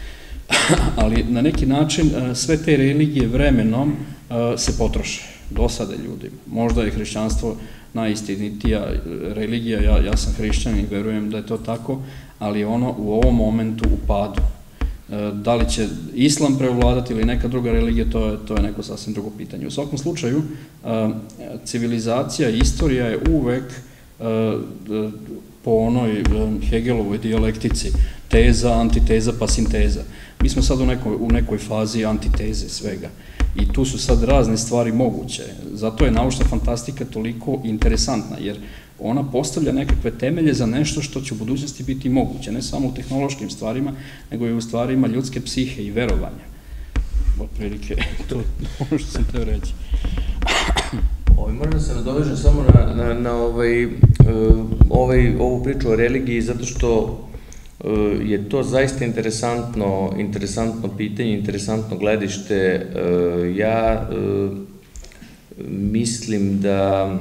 Ali na neki način sve te religije vremenom se potroše, dosade ljudima. Možda je hrišćanstvo najistinitija religija, ja, ja sam hrišćan i verujem da je to tako, ali ono u ovom momentu u padu. Da li će islam prevladati ili neka druga religija, to je, to je neko sasvim drugo pitanje. U svakom slučaju, civilizacija i istorija je uvek po onoj Hegelovoj dijalektici teza, antiteza pa sinteza. Mi smo sad u nekoj, u nekoj fazi antiteze svega. I tu su sad razne stvari moguće. Zato je naučna fantastika toliko interesantna, jer ona postavlja nekakve temelje za nešto što će u budućnosti biti moguće, ne samo u tehnološkim stvarima, nego i u stvarima ljudske psihe i verovanja. Otprilike, to je ono što sam teo reći. Ovaj, moram da se nadovežem samo na, na, na ovaj, ovaj, ovu priču o religiji, zato što je to zaista interesantno, interesantno pitanje, interesantno gledište. Ja mislim da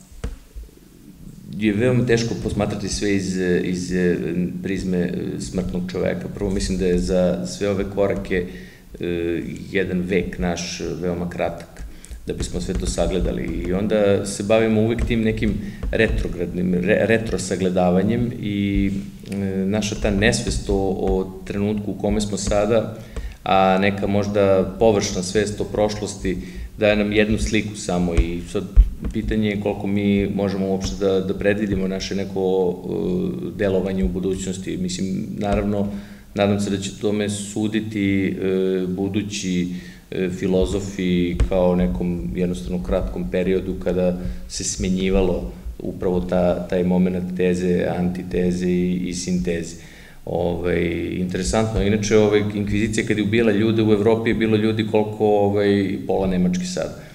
je veoma teško posmatrati sve iz, iz prizme smrtnog čoveka. Prvo, mislim da je za sve ove korake jedan vek naš veoma kratak, da bismo sve to sagledali. I onda se bavimo uvek tim nekim retrogradnim, re, retro sagledavanjem i naša ta nesvest o, o trenutku u kome smo sada, a neka možda površna svest o prošlosti daje nam jednu sliku samo i sad pitanje je koliko mi možemo uopšte da, da predvidimo naše neko uh, delovanje u budućnosti. Mislim, naravno, nadam se da će tome suditi uh, budući uh, filozofi kao nekom jednostavno kratkom periodu kada se smenjivalo upravo ta, taj moment teze, antiteze i, i sinteze. Ovaj, interesantno, inače ovaj, inkvizicija kad je ubila ljude u Evropi je bilo ljudi koliko ovaj, pola Nemački sad.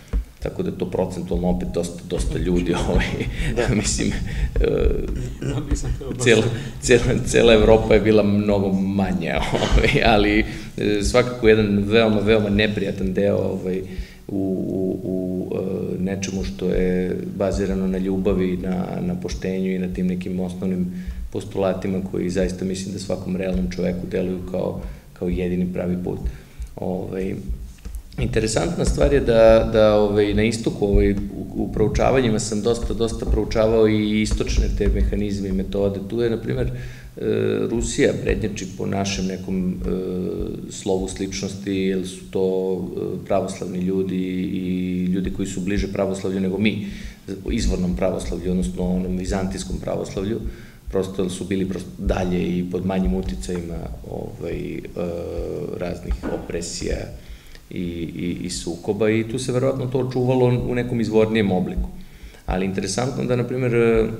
tako da je to procentualno opet dosta, dosta ljudi, ovaj, mislim, cijela, cijela, cijela Evropa je bila mnogo manja, ovaj, ali svakako jedan veoma, veoma neprijatan deo ovaj, u, u, u nečemu što je bazirano na ljubavi, na, na poštenju i na tim nekim osnovnim postulatima koji zaista mislim da svakom realnom čoveku deluju kao, kao jedini pravi put. Ovaj, interesantna stvar je da, da ovaj, na istoku ovaj, u, u proučavanjima sam dosta, dosta proučavao i istočne te mehanizme i metode. Tu je, na primer, Rusija prednjači po našem nekom e, slovu sličnosti, jer su to pravoslavni ljudi i ljudi koji su bliže pravoslavlju nego mi, izvornom pravoslavlju, odnosno onom vizantijskom pravoslavlju, prosto su bili prosto dalje i pod manjim uticajima ovaj, e, raznih opresija i, i, i sukoba i tu se verovatno to čuvalo u nekom izvornijem obliku. Ali interesantno da, na primer,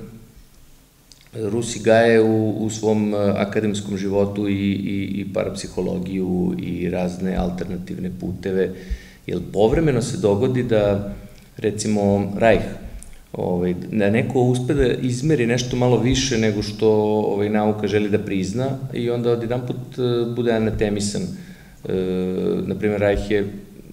Rusi gaje u, u svom akademskom životu i, i, i parapsihologiju i razne alternativne puteve, jer povremeno se dogodi da, recimo, Reich, ovaj, da neko uspe da izmeri nešto malo više nego što ovaj, nauka želi da prizna i onda odjedan put bude anatemisan. E, naprimer, Reich je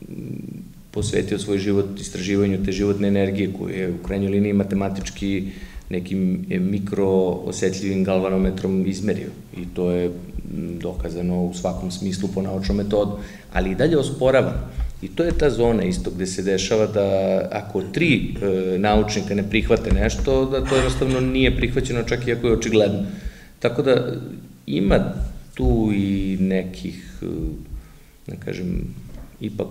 posvetio svoj život istraživanju te životne energije koje je u krajnjoj liniji matematički nekim mikroosetljivim galvanometrom izmerio i to je dokazano u svakom smislu po naučnom metodu, ali i dalje osporavan. I to je ta zona isto gde se dešava da ako tri e, naučnika ne prihvate nešto, da to jednostavno nije prihvaćeno čak i ako je očigledno. Tako da ima tu i nekih, da kažem, ipak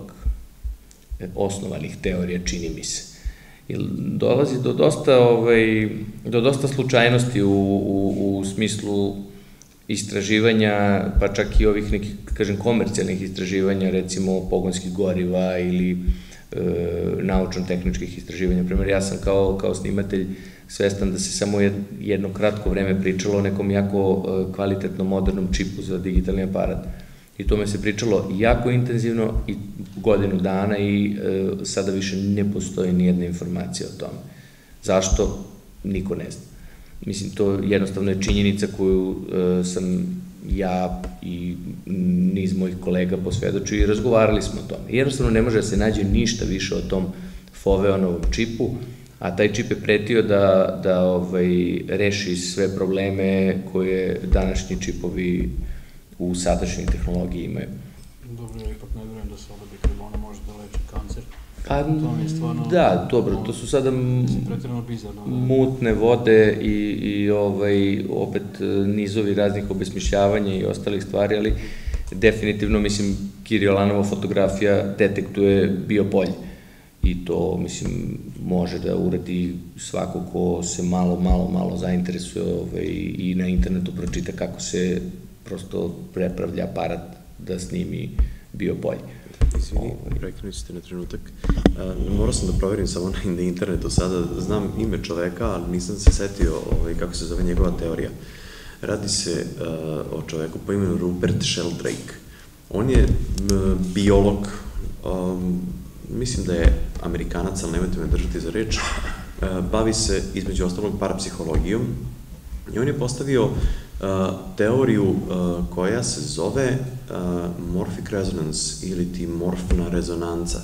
osnovanih teorija, čini mi se. Dolazi do dosta, ovaj, do dosta slučajnosti u, u, u smislu istraživanja, pa čak i ovih nekih, kažem, komercijalnih istraživanja, recimo pogonskih goriva ili e, naučno-tehničkih istraživanja. Primer, ja sam kao, kao snimatelj svestan da se samo jedno kratko vreme pričalo o nekom jako kvalitetnom modernom čipu za digitalni aparat. I tome se pričalo jako intenzivno i godinu dana i e, sada više ne postoji nijedna informacija o tome. Zašto? Niko ne zna. Mislim, to jednostavno je činjenica koju e, sam ja i niz mojih kolega posvedočio i razgovarali smo o tome. Jednostavno ne može da se nađe ništa više o tom Foveonovom čipu, a taj čip je pretio da, da ovaj, reši sve probleme koje današnji čipovi u sadašnjoj tehnologiji imaju. Dobro, ja ipak ne vjerujem da soda bikarbona može da leči kancer. Pa, stvarno, da, dobro, to su sada bizarno, mutne vode i, i ovaj, opet nizovi raznih obesmišljavanja i ostalih stvari, ali definitivno, mislim, Kiriolanova fotografija detektuje biopolje. I to, mislim, može da uradi svako ko se malo, malo, malo zainteresuje ovaj, i na internetu pročita kako se prosto prepravlja aparat da snimi biopolje. Izvini, prekinući ste na trenutak. Morao sam da proverim samo na internetu sada, znam ime čoveka, ali nisam se setio kako se zove njegova teorija. Radi se o čoveku po imenu Rupert Sheldrake. On je biolog, mislim da je Amerikanac, ali nemojte me držati za reč, bavi se između ostalog parapsihologijom i on je postavio teoriju koja se zove morphic resonance ili ti morfna rezonanca,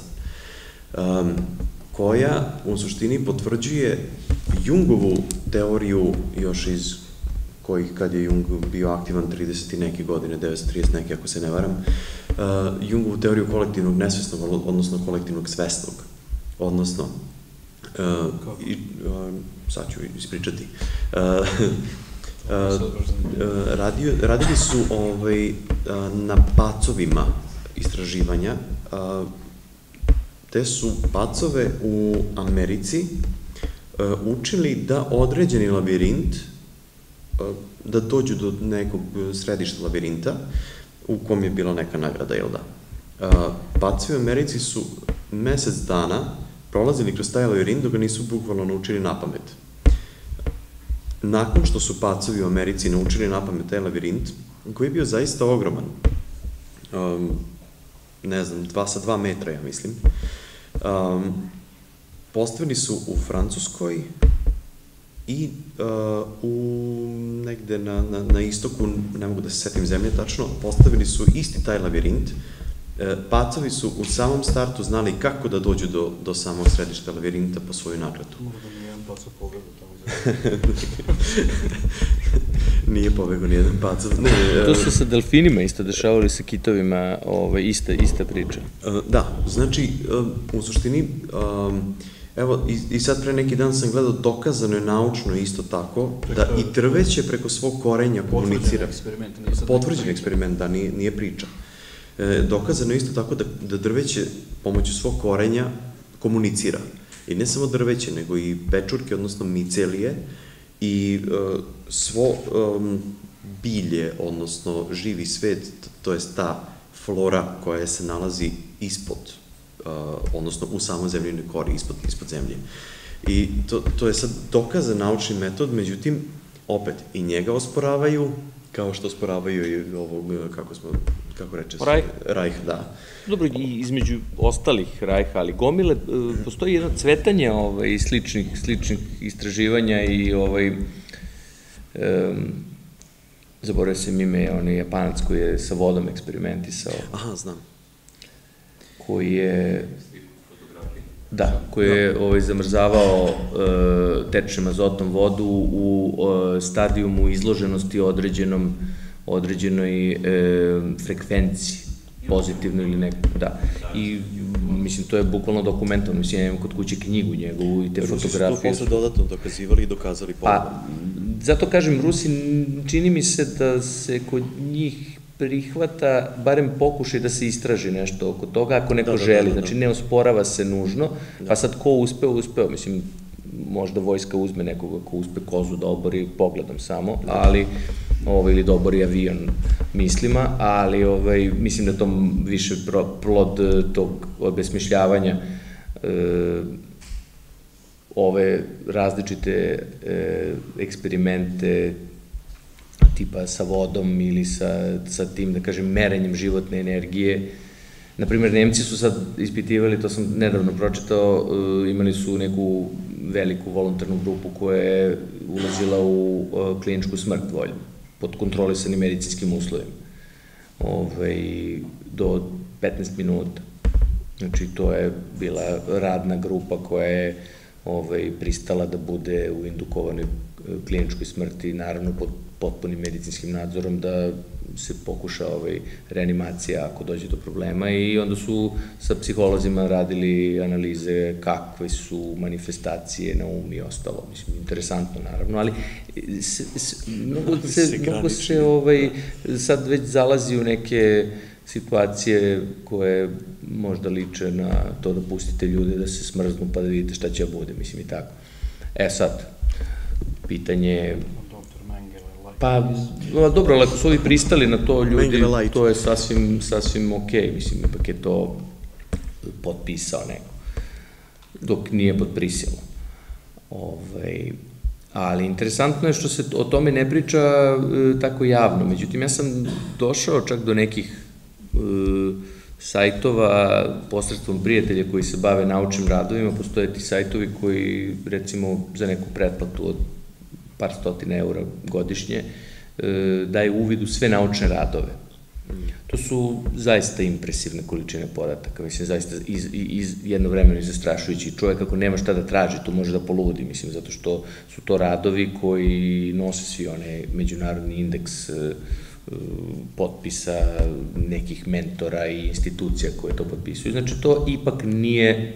koja u suštini potvrđuje Jungovu teoriju još iz kojih kad je Jung bio aktivan trideset i neke godine, devetsto trideset neke ako se ne varam, Jungovu teoriju kolektivnog nesvesnog, odnosno kolektivnog svesnog, odnosno, sad ću ispričati, radili su na pacovima istraživanja, te su pacove u Americi učili da određeni labirint, da dođu do nekog središta labirinta u kom je bila neka nagrada, jel da? Pacovi u Americi su mesec dana prolazili kroz taj labirint dok ga nisu bukvalno naučili na pamet. Nakon što su pacovi u Americi naučili na pamet taj labirint, koji je bio zaista ogroman, ne znam, dva sa dva metra, ja mislim, postavljeni su u Francuskoj i uh, u negde na, na, na istoku, ne mogu da se setim zemlje tačno, postavili su isti taj lavirint. E, pacovi su u samom startu znali kako da dođu do, do samog središta lavirinta po svoju nagradu. Možda mi jedan pacov pogledu tamo. Nije pobegao nijedan pacov. Ne, to se sa delfinima isto dešavali, sa kitovima, ovaj, ista, ista priča. Da, znači, u suštini, evo, i, i sad pre neki dan sam gledao, dokazano je naučno isto tako, da i drveće preko svog korenja komunicira. Potvrđen eksperiment. Potvrđen eksperiment, da, nije, nije priča. E, dokazano je isto tako da, da drveće pomoću svog korenja komunicira. I ne samo drveće, nego i pečurke, odnosno micelije, i uh, svo um, bilje, odnosno živi svet, to je ta flora koja se nalazi ispod, uh, odnosno u samoj zemljinoj kori, ispod, ispod zemlje. I to, to je sad dokazan naučni metod, međutim, opet, i njega osporavaju, kao što osporavaju i ovog, kako smo, kako reče se, Rajh. Rajh, da. Dobro, i između ostalih Rajha, ali gomile, postoji jedno cvetanje ovaj, sličnih, sličnih istraživanja i ovaj, um, zaboravio sam ime, on je Japanac koji je sa vodom eksperimentisao. Aha, znam. Koji je... Da, koji je ovaj, zamrzavao uh, tečnim azotom vodu u uh, stadijumu izloženosti određenom, određenoj uh, frekvenciji, pozitivno ili neko, da. I, mislim, to je bukvalno dokumentovano, mislim, ja imam kod kuće knjigu njegovu i te Rusi fotografije. Rusi su to posle dodatno dokazivali i dokazali ponovno. Pa, zato kažem, Rusi, čini mi se da se kod njih prihvata, barem pokušaj da se istraži nešto oko toga, ako neko želi, znači ne osporava se nužno, pa sad ko uspeo, uspeo, mislim, možda vojska uzme nekoga ko uspe kozu da obori, pogledam samo, ali, ovaj, ili da obori avion mislima, ali, ovaj, mislim da to više plod tog obesmišljavanja e, ove različite e, eksperimente tipa sa vodom ili sa, sa tim, da kažem, merenjem životne energije. Naprimer, Nemci su sad ispitivali, to sam nedavno pročitao, imali su neku veliku volontarnu grupu koja je ulazila u kliničku smrt voljno, pod kontrolisanim medicinskim uslovima, ovaj, do petnaest minuta. Znači, to je bila radna grupa koja je ovaj, pristala da bude u indukovanoj kliničkoj smrti, naravno pod potpunim medicinskim nadzorom, da se pokuša ovaj, reanimacija ako dođe do problema, i onda su sa psiholozima radili analize kakve su manifestacije na um i ostalo. Mislim, interesantno naravno, ali se, se, mnogo se, mnogo se ovaj, sad već zalazi u neke situacije koje možda liče na to da pustite ljude da se smrznu pa da vidite šta će da bude, mislim, i tako. E sad, pitanje je... Pa, dobro, ali ako su ovi pristali na to ljudi, to je sasvim, sasvim okej, mislim, ipak je to potpisao neko, dok nije pod prisilom. Ovaj, ali interesantno je što se o tome ne priča e, tako javno, međutim, ja sam došao čak do nekih e, sajtova posredstvom prijatelja koji se bave naučnim radovima, postoje ti sajtovi koji, recimo, za neku pretplatu od par stotina eura godišnje, daje uvid u sve naučne radove. To su zaista impresivne količine podataka, mislim, zaista iz, iz jednovremeno i zastrašujući. Čovjek ako nema šta da traži, to može da poludi, mislim, zato što su to radovi koji nose svi onaj međunarodni indeks potpisa nekih mentora i institucija koje to potpisuju. Znači, to ipak nije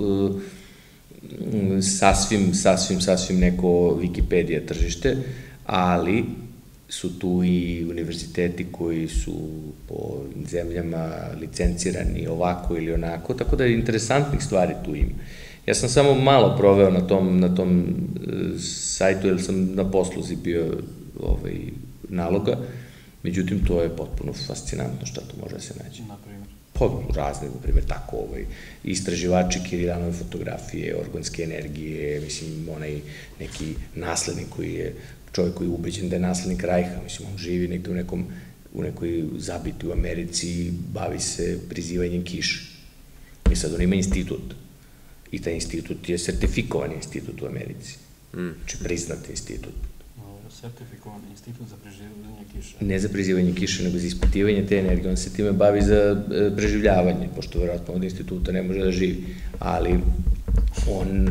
sasvim, sasvim, sasvim neko Wikipedija tržište, ali su tu i univerziteti koji su po zemljama licencirani ovako ili onako, tako da je interesantnih stvari tu ima. Ja sam samo malo proveo na tom, na tom sajtu, jer sam na posluzi bio ovaj, naloga, međutim, to je potpuno fascinantno šta tu može da se nađe. Naprimer? Pa, razne, na primjer, tako, ovaj, istraživači Kirilanove fotografije, organske energije, mislim, onaj neki naslednik koji je, čovjek koji je ubeđen da je naslednik Rajha, mislim, on živi negde u nekom, u nekoj zabiti u Americi, bavi se prizivanjem kiše. I sad on ima institut. i taj institut je sertifikovan institut u Americi. Znači, priznat institut. Sertifikovan institut za preživljavanje kiše? Ne za preživljavanje kiše, nego za ispitivanje te energije. On se time bavi za preživljavanje, pošto verovatno od instituta ne može da živi. Ali on,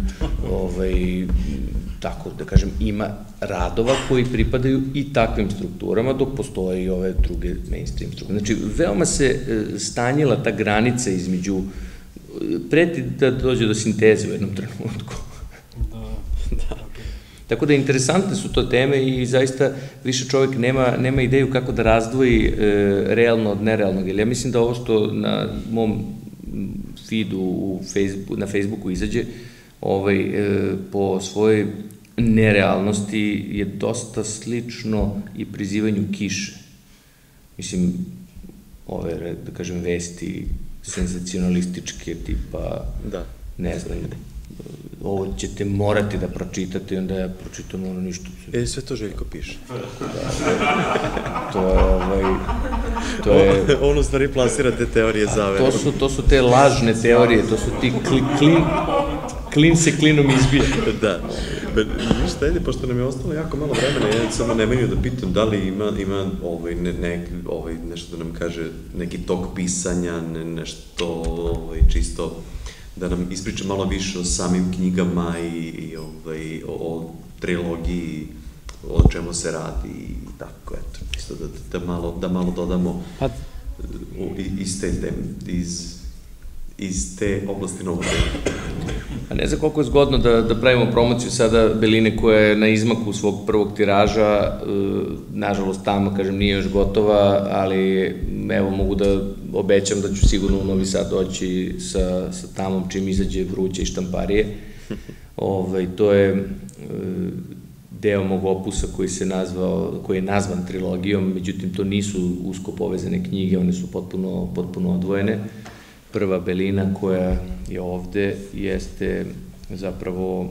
tako da kažem, ima radova koji pripadaju i takvim strukturama, dok postoje i ove druge mainstream strukture. Znači, veoma se stanjila ta granica između, preti da dođe do sinteze u jednom trenutku. Da. Tako da interesantne su to teme i zaista više čovjek nema ideju kako da razdvoji realno od nerealnog. Jer ja mislim da ovo što na mom feedu na Facebooku izađe po svojoj nerealnosti je dosta slično i prizivanju kiše. Mislim, ove, da kažem, vesti senzacionalističke tipa, ne znam, ovo ćete morati da pročitate i onda ja pročitam ono ništa. E, sve to Željko piše. To je ovaj... On u stvari plasira te teorije zavere. To su te lažne teorije, to su ti klin se klinom izbija. Da. Ništa, ajde, pošto nam je ostalo jako malo vremena, ja samo Nemanju da pitam da li ima nešto da nam kaže, neki tok pisanja, nešto čisto da nam ispriča malo više o samim knjigama i o trilogiji, o čemu se radi i tako, eto, čisto da malo dodamo iz te oblasti novog vremena. A ne znam koliko je zgodno da pravimo promociju sada Beline koja je na izmaku svog prvog tiraža, nažalost tamo, kažem, nije još gotova, ali evo mogu da obećam da ću sigurno u Novi Sad doći sa tamom čim izađe Vruće i Štamparije. To je deo mog opusa koji se nazvao, koji je nazvan trilogijom, međutim to nisu usko povezane knjige, one su potpuno odvojene. Prva Belina koja je ovde jeste zapravo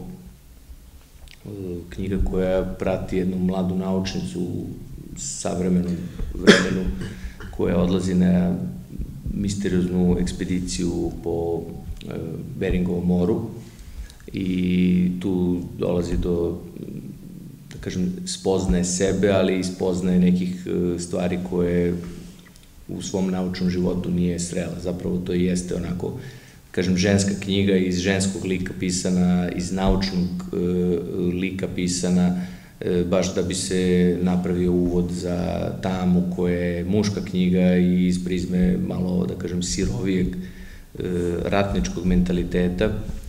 knjiga koja prati jednu mladu naučnicu u savremenom vremenu koja odlazi na misterioznu ekspediciju po Beringovom moru i tu dolazi do, da kažem, spoznaje sebe, ali i spoznaje nekih stvari koje u svom naučnom životu nije srela. Zapravo to jeste onako, kažem, ženska knjiga iz ženskog lika pisana, iz naučnog lika pisana, baš da bi se napravio uvod za Tamu koja je muška knjiga i iz prizme malo, da kažem, sirovijeg ratničkog mentaliteta,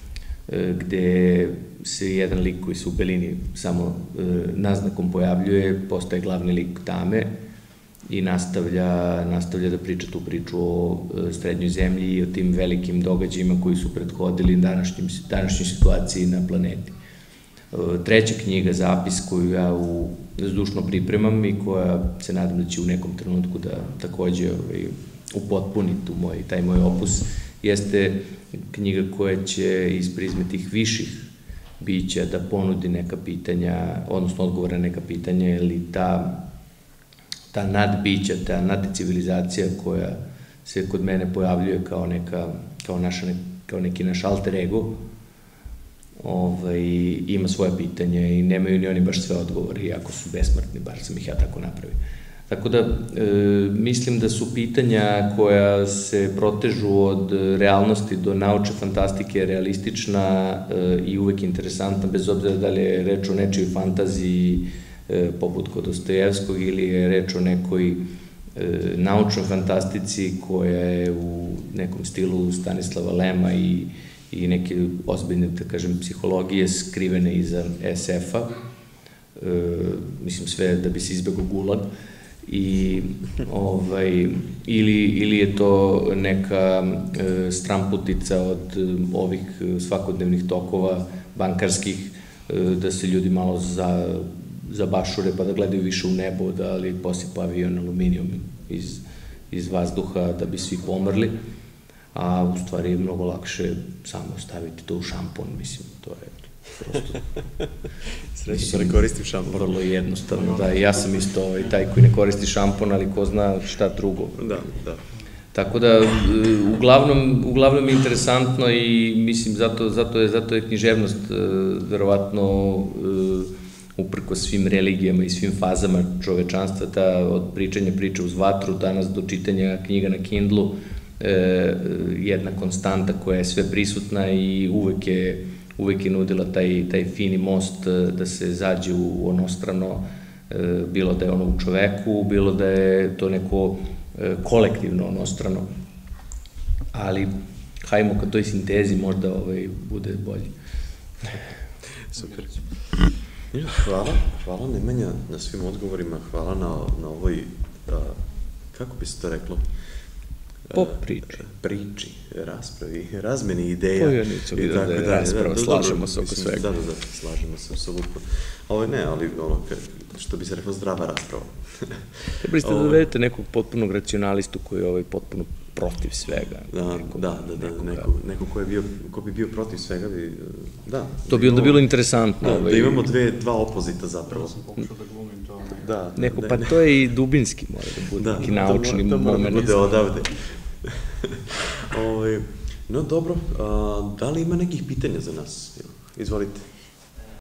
gde se jedan lik koji se u Belini samo naznakom pojavljuje, postaje glavni lik Tame i nastavlja da priča tu priču o Srednjoj zemlji i o tim velikim događajima koji su prethodili današnjoj situaciji na planeti. Treća knjiga, Zapis, koju ja zdušno pripremam i koja se nadam da će u nekom trenutku da takođe upotpuniti taj moj opus, jeste knjiga koja će iz prizme tih viših bića da ponudi neka pitanja, odnosno odgovore na neka pitanja, ili ta ta nadbića, ta nadcivilizacija koja se kod mene pojavljuje kao neka, kao naša, kao neki naš alter ego, ima svoje pitanje i nemaju ni oni baš sve odgovore, iako su besmrtni, bar sam ih ja tako napravio. Tako da, mislim da su pitanja koja se protežu od realnosti do naučne fantastike realistična i uvek interesantna, bez obzira da li je reč o nečijoj fantaziji, poput kod Dostojevskog, ili je reč o nekoj naučnoj fantastici koja je u nekom stilu Stanislava Lema i neke ozbiljne, da kažem, psihologije skrivene iza es efa, mislim sve da bi se izbegao gulag, ili je to neka stramputica od ovih svakodnevnih tokova bankarskih, da se ljudi malo za zabašure pa da gledaju više u nebo, da li posipa avion aluminijom iz vazduha da bi svi pomrli, a u stvari je mnogo lakše samo staviti to u šampon, mislim, to je prosto... Srećno da ne koristim šampon. Vrlo jednostavno, da, ja sam isto taj koji ne koristi šampon, ali ko zna šta drugo. Da, da. Tako da, uglavnom, uglavnom je interesantno i mislim, zato, zato, je, zato je književnost verovatno uprko svim religijama i svim fazama čovečanstva, ta od pričanja priče uz vatru, danas do čitanja knjiga na Kindlu, jedna konstanta koja je sve prisutna i uvek je, uvek je nudila taj, taj fini most da se zađe u onostrano, bilo da je ono u čoveku, bilo da je to neko kolektivno onostrano. Ali, hajmo ka toj sintezi možda ovaj, bude bolje. Super. Hvala, hvala Nemanja na svim odgovorima, hvala na, na ovoj, a, kako bi se to reklo? Po priči. Priči, raspravi, razmeni ideja. Pojanicu bi da je rasprava, slažemo se oko svega. Da, da, da, slažemo se, apsolutno. Ovo ne, ali ono, što bi se reklo, zdrava rasprava. Trebali ste da dovedete nekog potpunog racionalistu koji je ovaj potpuno protiv svega. Da, da, da, neko ko je bio, ko bi bio protiv svega bi, da. To bi onda bilo interesantno. Da imamo dve, dva opozita zapravo. Ja sam pokušao da glumim to. Da. Neko, pa to je i dubinski, mora da bude, neki naučni moment. Da, to mora da bude odavde. No, dobro, da li ima nekih pitanja za nas? Izvolite.